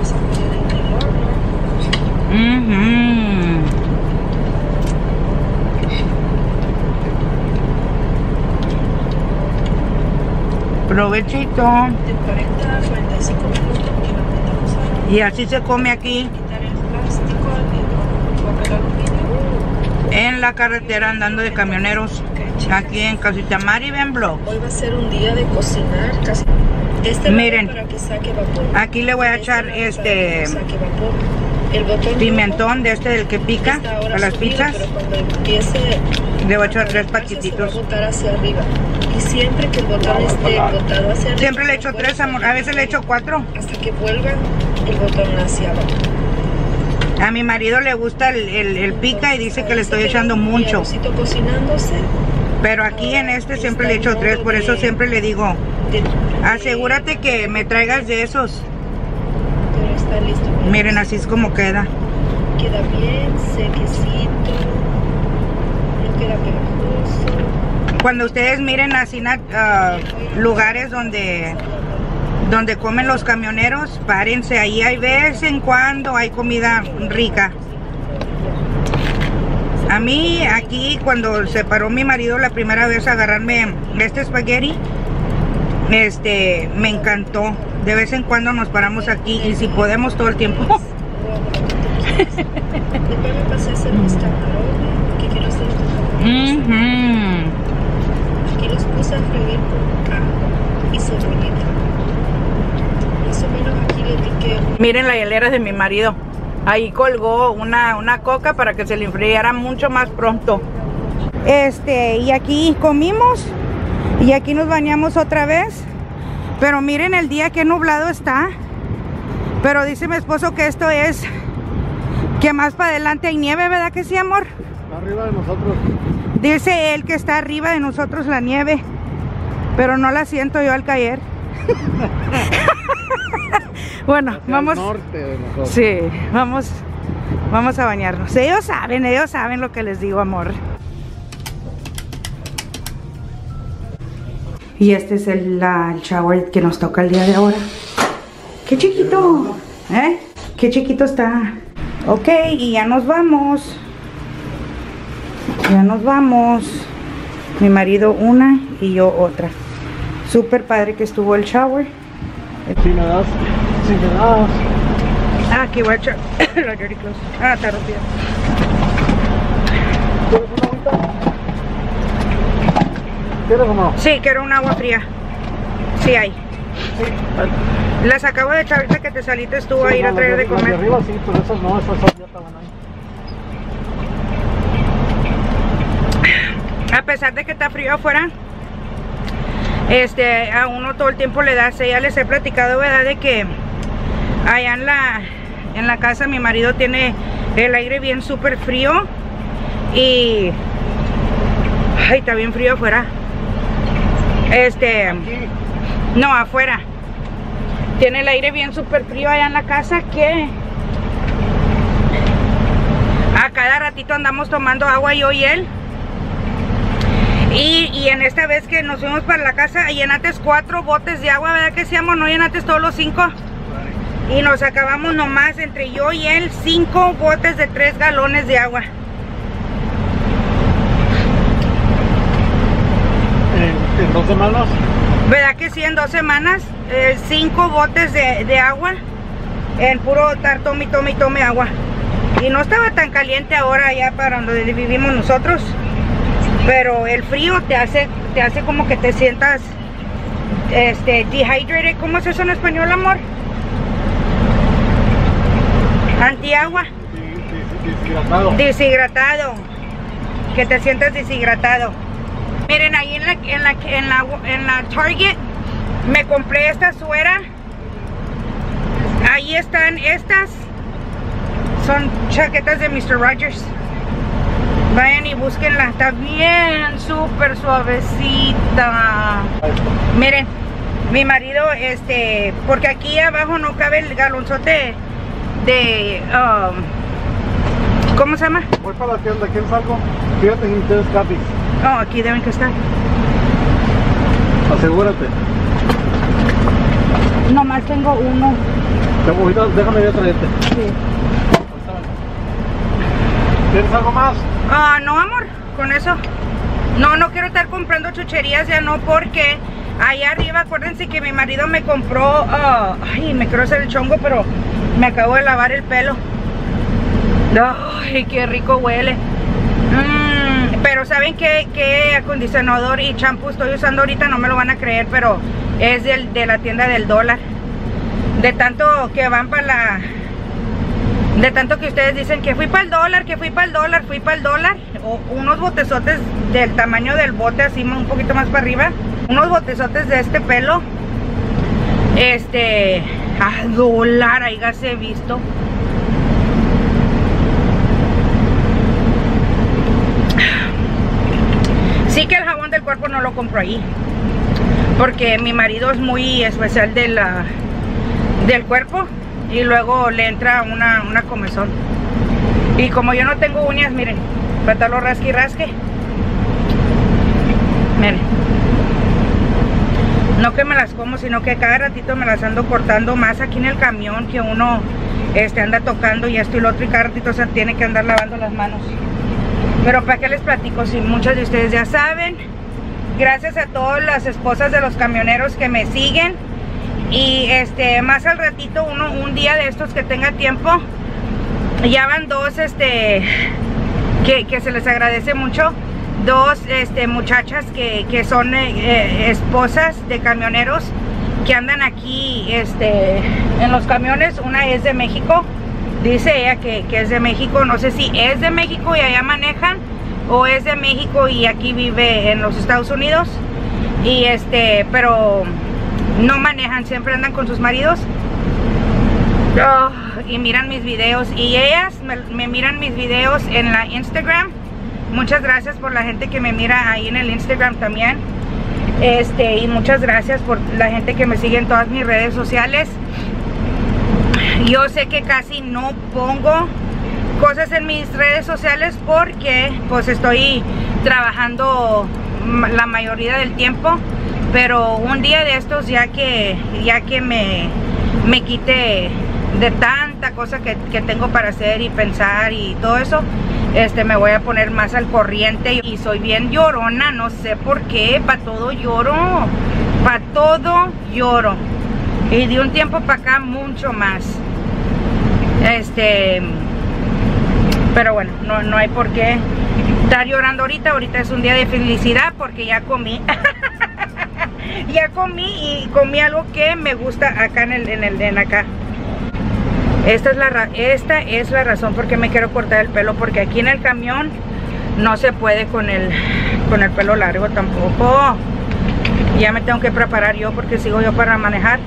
Uh-huh. Provechito. Y así se come aquí en la carretera, andando de camioneros, aquí en Casita Maribén Vlogs. Hoy va a ser un día de cocinar casi. Este miren, para que saque vapor. Aquí le voy a echar este el botón pimentón de este del que pica a las pizzas. Pero cuando empiece, le voy a echar tres se paquetitos. va a botar hacia arriba. Y siempre que el botón esté botado hacia arriba, siempre le echo tres, amor. A veces le echo cuatro. Hasta que vuelva el botón hacia abajo. A mi marido le gusta el, el, el pica y dice que le estoy echando mucho. Cocinándose. Pero aquí en este siempre le echo tres, por eso siempre le digo Asegúrate que me traigas de esos. Pero está listo. Mira. Miren, así es como queda. Queda bien, sequecito. No queda pegajoso. Cuando ustedes miren así uh, lugares donde donde comen los camioneros, párense ahí. Hay vez en cuando hay comida rica. A mí aquí cuando se paró mi marido la primera vez a agarrarme este espagueti, este me encantó. De vez en cuando nos paramos aquí y si podemos todo el tiempo. Después me pasé a hacer mis camarones, porque quiero hacer estos camarones. Mm-hmm. Aquí los puse a freír con ajo y cebollita. Más o menos aquí le piqué. Miren la hielera de mi marido. Ahí colgó una, una coca para que se le enfriara mucho más pronto. Este, y aquí comimos. Y aquí nos bañamos otra vez. Pero miren el día que nublado está. Pero dice mi esposo que esto es... que más para adelante hay nieve, ¿verdad que sí, amor? Está arriba de nosotros. Dice él que está arriba de nosotros la nieve. Pero no la siento yo al caer. Bueno, Hacia vamos. el norte de nosotros. Sí, vamos, vamos a bañarnos. Ellos saben, ellos saben lo que les digo, amor. Y este es el, la, el shower que nos toca el día de ahora. ¡Qué chiquito! ¿Eh? ¡Qué chiquito está! Ok, y ya nos vamos. Ya nos vamos. Mi marido una y yo otra. Súper padre que estuvo el shower. Si me das, si me das. Ah, aquí voy a echar la dirty clothes. Ah, está rápido. ¿Quieres una agüita? ¿Quieres o no? Sí, quiero un agua fría. Sí hay. Sí. Las acabo de echar ahorita que te saliste tú a ir a traer de Las de comer. arriba sí, pero esas no, esas ya estaban ahí. A pesar de que está frío afuera, este, a uno todo el tiempo le da sed. Ya les he platicado, ¿verdad? De que allá en la, en la casa mi marido tiene el aire bien súper frío. Y... ay, está bien frío afuera. Este... Aquí. No, afuera. Tiene el aire bien súper frío allá en la casa que... a cada ratito andamos tomando agua yo y él. Y, y en esta vez que nos fuimos para la casa, llenaste cuatro botes de agua, ¿verdad que sí, amor? ¿No llenaste todos los cinco? Y nos acabamos nomás, entre yo y él, cinco botes de tres galones de agua. En, en dos semanas. ¿Verdad que sí? En dos semanas, eh, cinco botes de, de agua. En puro estar tome, tome, tome agua. Y no estaba tan caliente ahora ya para donde vivimos nosotros. Pero el frío te hace, te hace como que te sientas este, dehydrated. ¿Cómo es eso en español, amor? Antiagua. Deshidratado. Deshidratado. Que te sientas deshidratado. Miren, ahí en la, en la, en la, en la Target me compré esta suera. Ahí están estas. Son chaquetas de mister Rogers. Vayan y búsquenla. Está bien, súper suavecita. Miren, mi marido, este, porque aquí abajo no cabe el galonzote de, um, ¿cómo se llama? Voy para la tienda, ¿quieres algo? Fíjate si tienes capis. Oh, aquí deben que estar. Asegúrate. Nomás tengo uno. Ahorita déjame yo traerte. Sí. ¿Quieres algo más? Ah, no, amor, con eso. No, no quiero estar comprando chucherías, ya no, porque allá arriba, acuérdense que mi marido me compró, uh, ay, me quiero hacer el chongo, pero me acabo de lavar el pelo. Ay, qué rico huele. Mm, pero ¿saben qué, qué acondicionador y champú estoy usando ahorita? No me lo van a creer, pero es del, de la tienda del dólar. De tanto que van para la... De tanto que ustedes dicen que fui para el dólar, que fui para el dólar, fui para el dólar. O unos botezotes del tamaño del bote, así un poquito más para arriba. Unos botezotes de este pelo. Este... a dólar, ahí ya se he visto. Sí que el jabón del cuerpo no lo compro ahí. porque mi marido es muy especial de la, del cuerpo y luego le entra una, una comezón. Y como yo no tengo uñas, miren, para estarlo rasque y rasque. Miren. No que me las como, sino que cada ratito me las ando cortando, más aquí en el camión que uno este, anda tocando y esto y lo otro, y cada ratito se tiene que andar lavando las manos. Pero para qué les platico, si muchos de ustedes ya saben. Gracias a todas las esposas de los camioneros que me siguen. Y este más al ratito, uno un día de estos que tenga tiempo, ya van dos este que, que se les agradece mucho, dos este muchachas que, que son eh, esposas de camioneros que andan aquí este en los camiones. Una es de México, dice ella que, que es de México, no sé si es de México y allá manejan, o es de México y aquí vive en los Estados Unidos. Y este, pero no manejan, siempre andan con sus maridos. Oh, y miran mis videos, y ellas me, me miran mis videos en la Instagram. Muchas gracias por la gente que me mira ahí en el Instagram también. Este, y muchas gracias por la gente que me sigue en todas mis redes sociales. Yo sé que casi no pongo cosas en mis redes sociales porque pues estoy trabajando la mayoría del tiempo, pero un día de estos, ya que ya que me, me quite de tanta cosa que, que tengo para hacer y pensar y todo eso, este me voy a poner más al corriente. Y soy bien llorona, no sé por qué, para todo lloro, para todo lloro, y de un tiempo para acá mucho más. Este, pero bueno, no, no hay por qué estar llorando ahorita. Ahorita es un día de felicidad porque ya comí. Ya comí y comí algo que me gusta acá en el, en el, en acá. Esta es la, esta es la razón por qué me quiero cortar el pelo, porque aquí en el camión no se puede con el, con el pelo largo tampoco. Ya me tengo que preparar yo porque sigo yo para manejar.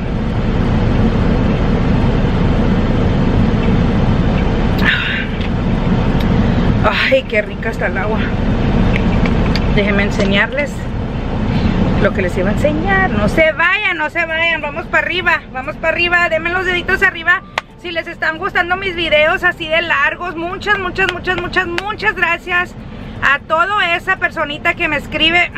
Ay, qué rica está el agua. Déjenme enseñarles lo que les iba a enseñar. No se vayan, no se vayan. Vamos para arriba, vamos para arriba. Denme los deditos arriba si les están gustando mis videos así de largos. Muchas, muchas, muchas, muchas, muchas gracias a toda esa personita que me escribe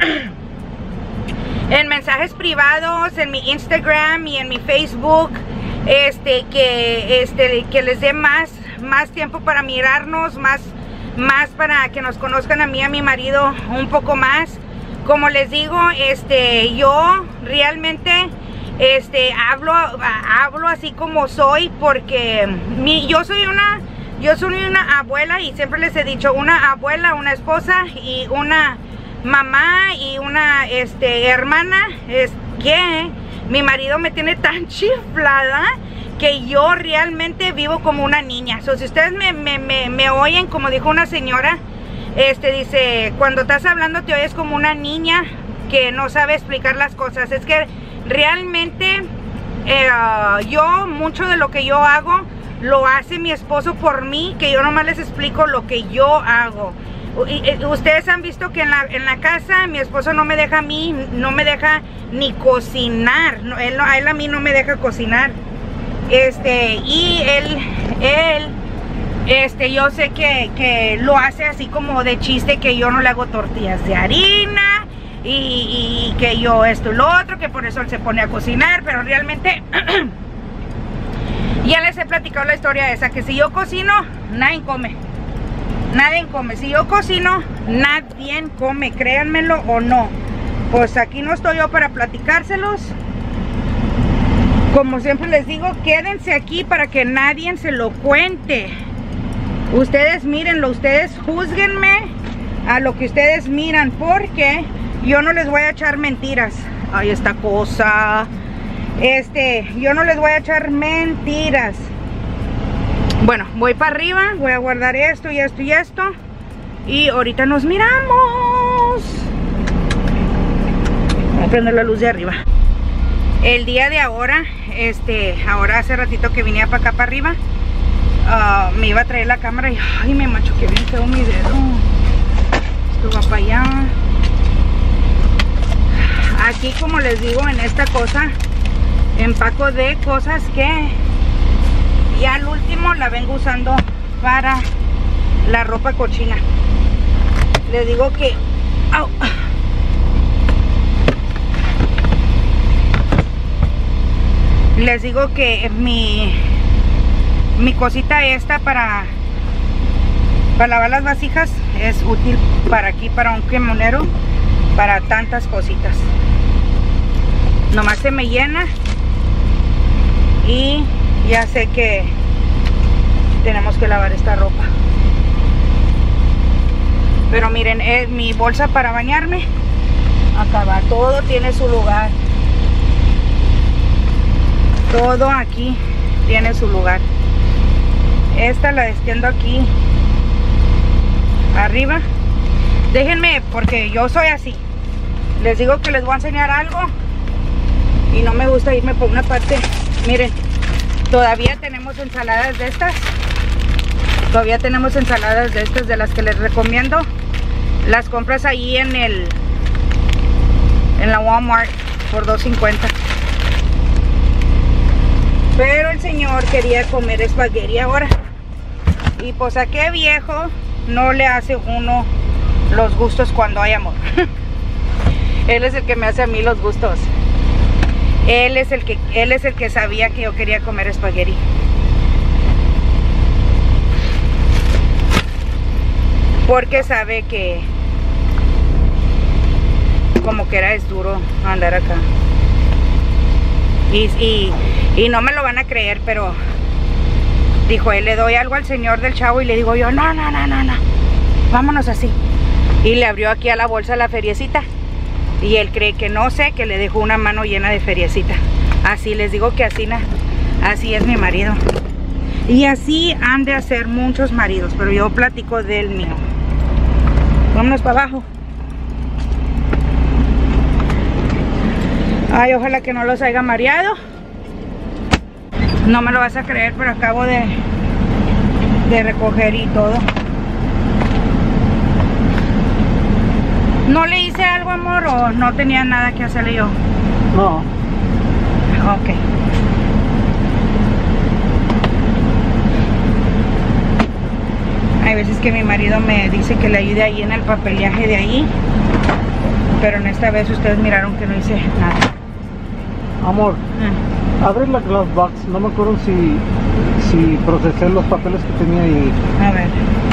en mensajes privados, en mi Instagram y en mi Facebook. Este, que, este, que les dé más, más tiempo para mirarnos, más, más para que nos conozcan a mí y a mi marido un poco más. Como les digo, este, yo realmente, este, hablo, hablo así como soy, porque mi, yo soy una, yo soy una abuela, y siempre les he dicho, una abuela, una esposa y una mamá y una, este, hermana. Es que mi marido me tiene tan chiflada que yo realmente vivo como una niña. So, si ustedes me, me, me, me oyen, como dijo una señora, este dice, cuando estás hablando te oyes como una niña que no sabe explicar las cosas. Es que realmente eh, yo, mucho de lo que yo hago lo hace mi esposo por mí, que yo nomás les explico lo que yo hago. Y, y, ustedes han visto que en la, en la casa mi esposo no me deja a mí, no me deja ni cocinar. No, él, no, a él a mí no me deja cocinar. Este, y él, él, este, yo sé que, que lo hace así como de chiste, que yo no le hago tortillas de harina y, y que yo esto y lo otro, que por eso él se pone a cocinar, pero realmente ya les he platicado la historia esa, que si yo cocino, nadie come, nadie come, si yo cocino, nadie come, créanmelo o no. Pues aquí no estoy yo para platicárselos. Como siempre les digo, quédense aquí para que nadie se lo cuente. Ustedes mírenlo, ustedes júzguenme a lo que ustedes miran, porque yo no les voy a echar mentiras. Ay, esta cosa. Este, yo no les voy a echar mentiras. Bueno, voy para arriba, voy a guardar esto y esto y esto, y ahorita nos miramos. Voy a prender la luz de arriba. El día de ahora, este, ahora hace ratito que vine para acá para arriba, uh, me iba a traer la cámara y ay, me machuqué bien feo mi dedo. Esto va para allá. aquí, como les digo, en esta cosa empaco de cosas que ya al último la vengo usando para la ropa cochina. Les digo que au, les digo que mi mi cosita esta para para lavar las vasijas es útil para aquí, para un camionero, para tantas cositas. Nomás se me llena y ya sé que tenemos que lavar esta ropa. Pero miren, es mi bolsa para bañarme. Acá va, todo tiene su lugar. Todo aquí tiene su lugar. Esta la extiendo aquí arriba. Déjenme, porque yo soy así. Les digo que les voy a enseñar algo y no me gusta irme por una parte. Miren, todavía tenemos ensaladas de estas. Todavía tenemos ensaladas de estas, de las que les recomiendo. Las compras ahí en el en la Walmart por dos cincuenta. Pero el señor quería comer espagueti ahora. Y pues a qué viejo no le hace uno los gustos cuando hay amor. Él es el que me hace a mí los gustos. Él es el que, él es el que sabía que yo quería comer espagueti. Porque sabe que como que era es duro andar acá. Y, y, y no me lo van a creer, pero dijo él, le doy algo al señor del Chavo. Y le digo yo, no, no, no, no, no, vámonos así. Y le abrió aquí a la bolsa la feriecita. Y él cree que no sé, que le dejó una mano llena de feriecita. Así les digo que así, así es mi marido. Y así han de hacer muchos maridos, pero yo platico del mío. Vámonos para abajo. Ay, ojalá que no los haya mareado. No me lo vas a creer, pero acabo de, de recoger y todo. ¿No le hice algo, amor, o no tenía nada que hacerle yo? No. Ok. Hay veces que mi marido me dice que le ayude ahí en el papeleaje de ahí, pero en esta vez ustedes miraron que no hice nada. Amor, Ah, abre la glass box. No me acuerdo si, si procesé los papeles que tenía ahí. a ver.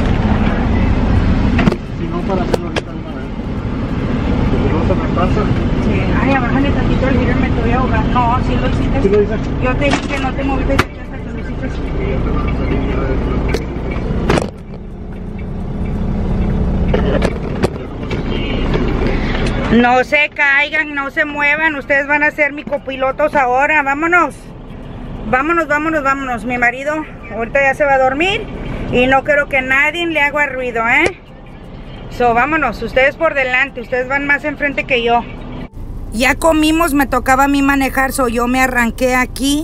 Si no, para hacerlo ahorita de una vez. Porque luego se me pasa. Sí. Ay, abájale tantito el vidrio, me estoy ahogando. No, sí lo hiciste. ¿Sí lo hice? Yo te dije que no te moviste de aquí hasta que lo hiciste. No se caigan, no se muevan. Ustedes van a ser mi copilotos ahora. Vámonos. Vámonos, vámonos, vámonos. Mi marido ahorita ya se va a dormir y no quiero que nadie le haga ruido, ¿eh? So, vámonos. Ustedes por delante. Ustedes van más enfrente que yo. Ya comimos, me tocaba a mí manejar, so yo me arranqué aquí.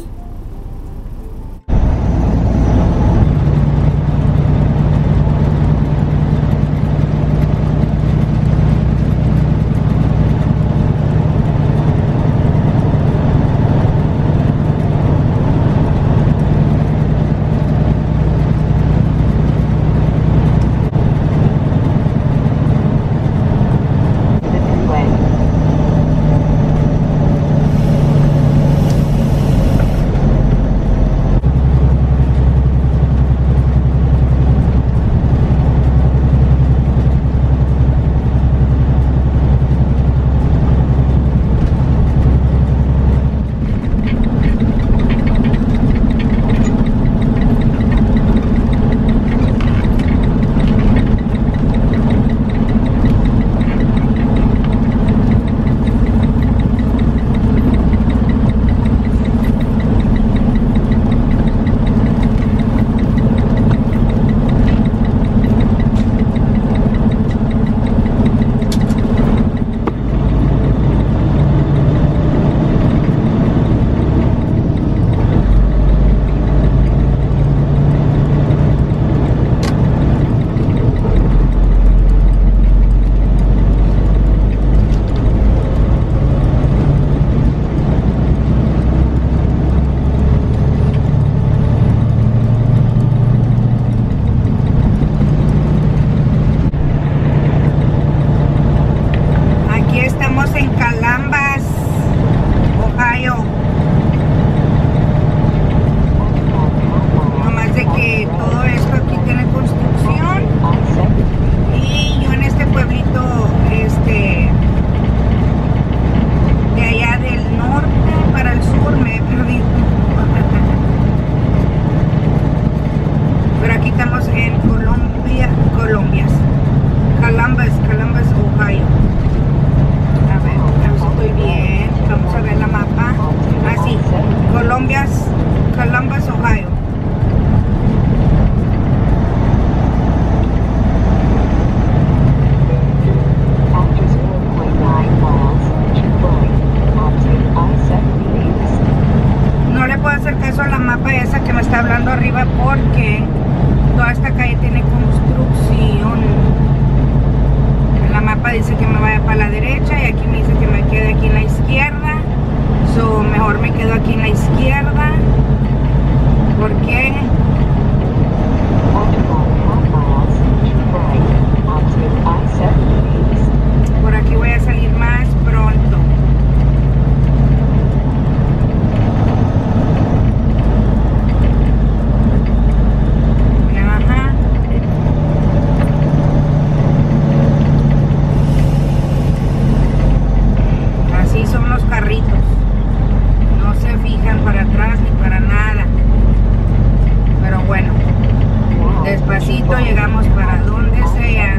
despacito, llegamos para donde sea.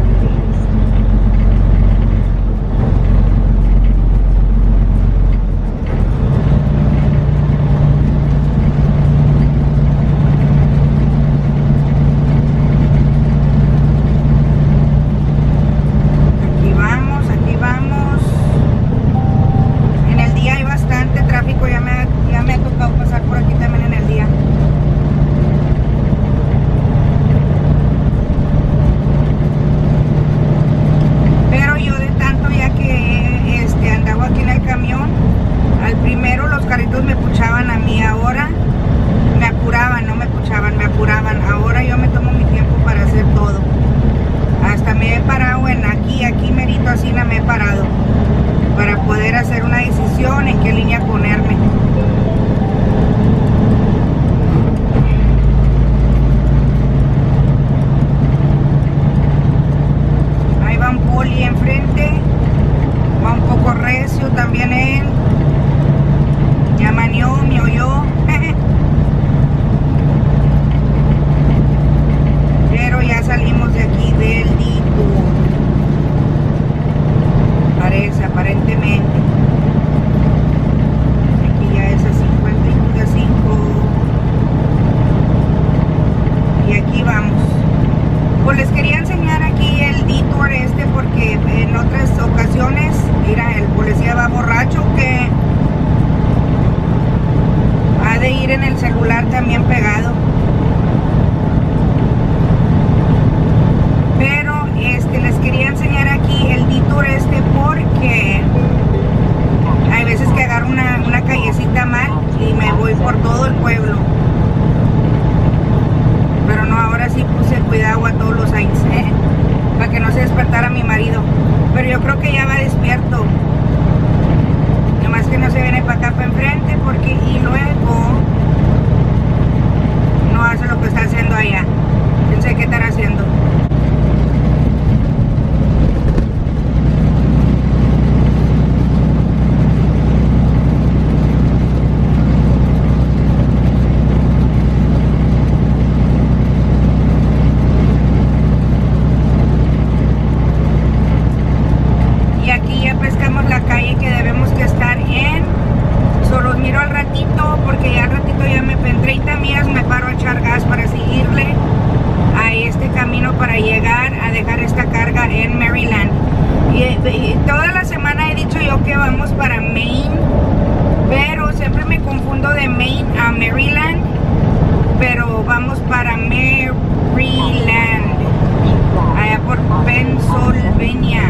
Aquí vamos, aquí vamos. En el día hay bastante tráfico, ya me, ha- ya me ha tocado pasar por aquí también en el día. Pero yo de tanto ya que este, andaba aquí en el camión, al primero los carritos me puchaban a mí, ahora me apuraban, no me puchaban, me apuraban. Ahora yo me tomo mi tiempo para hacer todo. Hasta me he parado en aquí, aquí merito así no me he parado para poder hacer una decisión en qué línea ponerme. Ahí va un poli enfrente, va un poco recio también él. Ya manió, me oyó. Pero ya salimos de aquí del detour. Parece, aparentemente. Aquí ya es a cincuenta y cinco. Y aquí vamos. Pues les quería enseñar aquí el detour este porque en otras ocasiones, mira, el policía va borracho que ha de ir en el celular también pegado. Pero este les quería enseñar aquí el detour este porque hay veces que agarro una, una callecita mal y me voy por todo el pueblo. Pero no, ahora sí puse cuidado a todos los signs, ¿eh? Para que no se despertara mi marido. Pero yo creo que ya va despierto. Nomás que no se viene para acá para enfrente porque y luego no hace lo que está haciendo allá. No sé qué estará haciendo. Y aquí ya pescamos la calle que debemos que estar en. Solo los miro al ratito porque ya al ratito ya me en treinta millas me paro a echar gas para seguirle a este camino para llegar a dejar esta carga en Maryland. Y, y toda la semana he dicho yo que vamos para Maine, pero siempre me confundo de Maine a Maryland, pero vamos para Maryland, allá por Pennsylvania.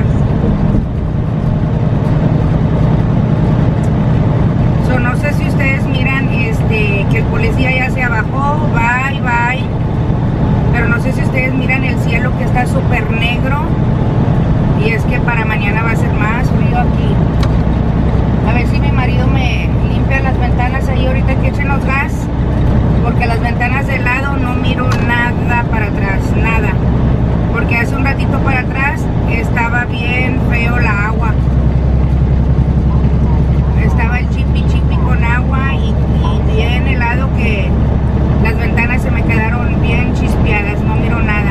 So, no sé si ustedes miran este que el policía ya se bajó, bye bye, pero no sé si ustedes miran el cielo que está súper negro y es que para mañana va a ser más frío aquí. A ver si mi marido me limpia las ventanas ahí ahorita que echen los gas, porque las ventanas del lado no miro nada para atrás, nada, porque hace un ratito para atrás estaba bien feo la agua. Estaba el chipi chipi con agua y, y bien helado que las ventanas se me quedaron bien chispeadas, no miro nada.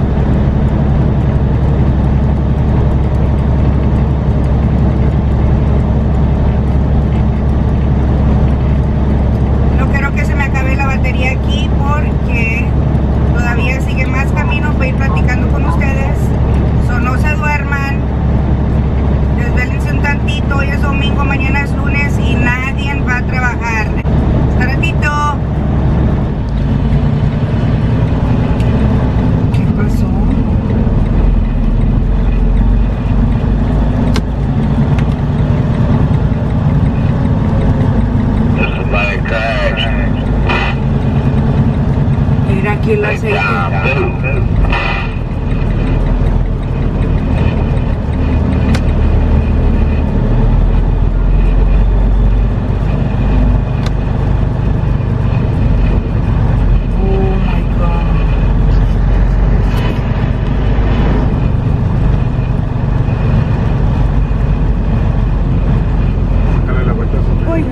No quiero que se me acabe la batería aquí porque todavía sigue más camino para ir platicando con ustedes. So, no se duerman. Desvélense un tantito, hoy es domingo, mañana es lunes y nadie va a trabajar. Hasta ratito. ¿Qué pasó? Mira aquí el aceite.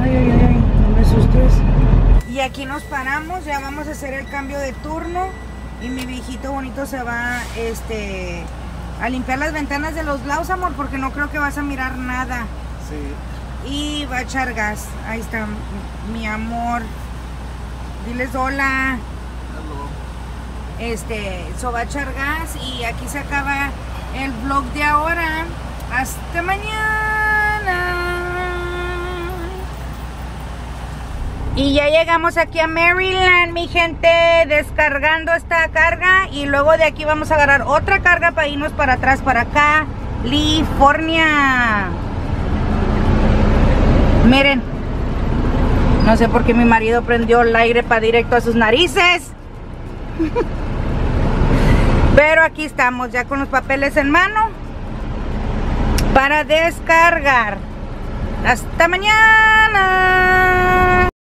Aquí nos paramos, ya vamos a hacer el cambio de turno Y mi viejito bonito se va este, a limpiar las ventanas de los lados, amor, porque no creo que vas a mirar nada. Sí. Y va a echar gas. Ahí está, mi amor. Diles hola. Hello. Este, eso va a echar gas y aquí se acaba el vlog de ahora. Hasta mañana. Y ya llegamos aquí a Maryland, mi gente, descargando esta carga y luego de aquí vamos a agarrar otra carga para irnos para atrás, para California. Miren, no sé por qué mi marido prendió el aire para directo a sus narices. Pero aquí estamos ya con los papeles en mano para descargar. Hasta mañana.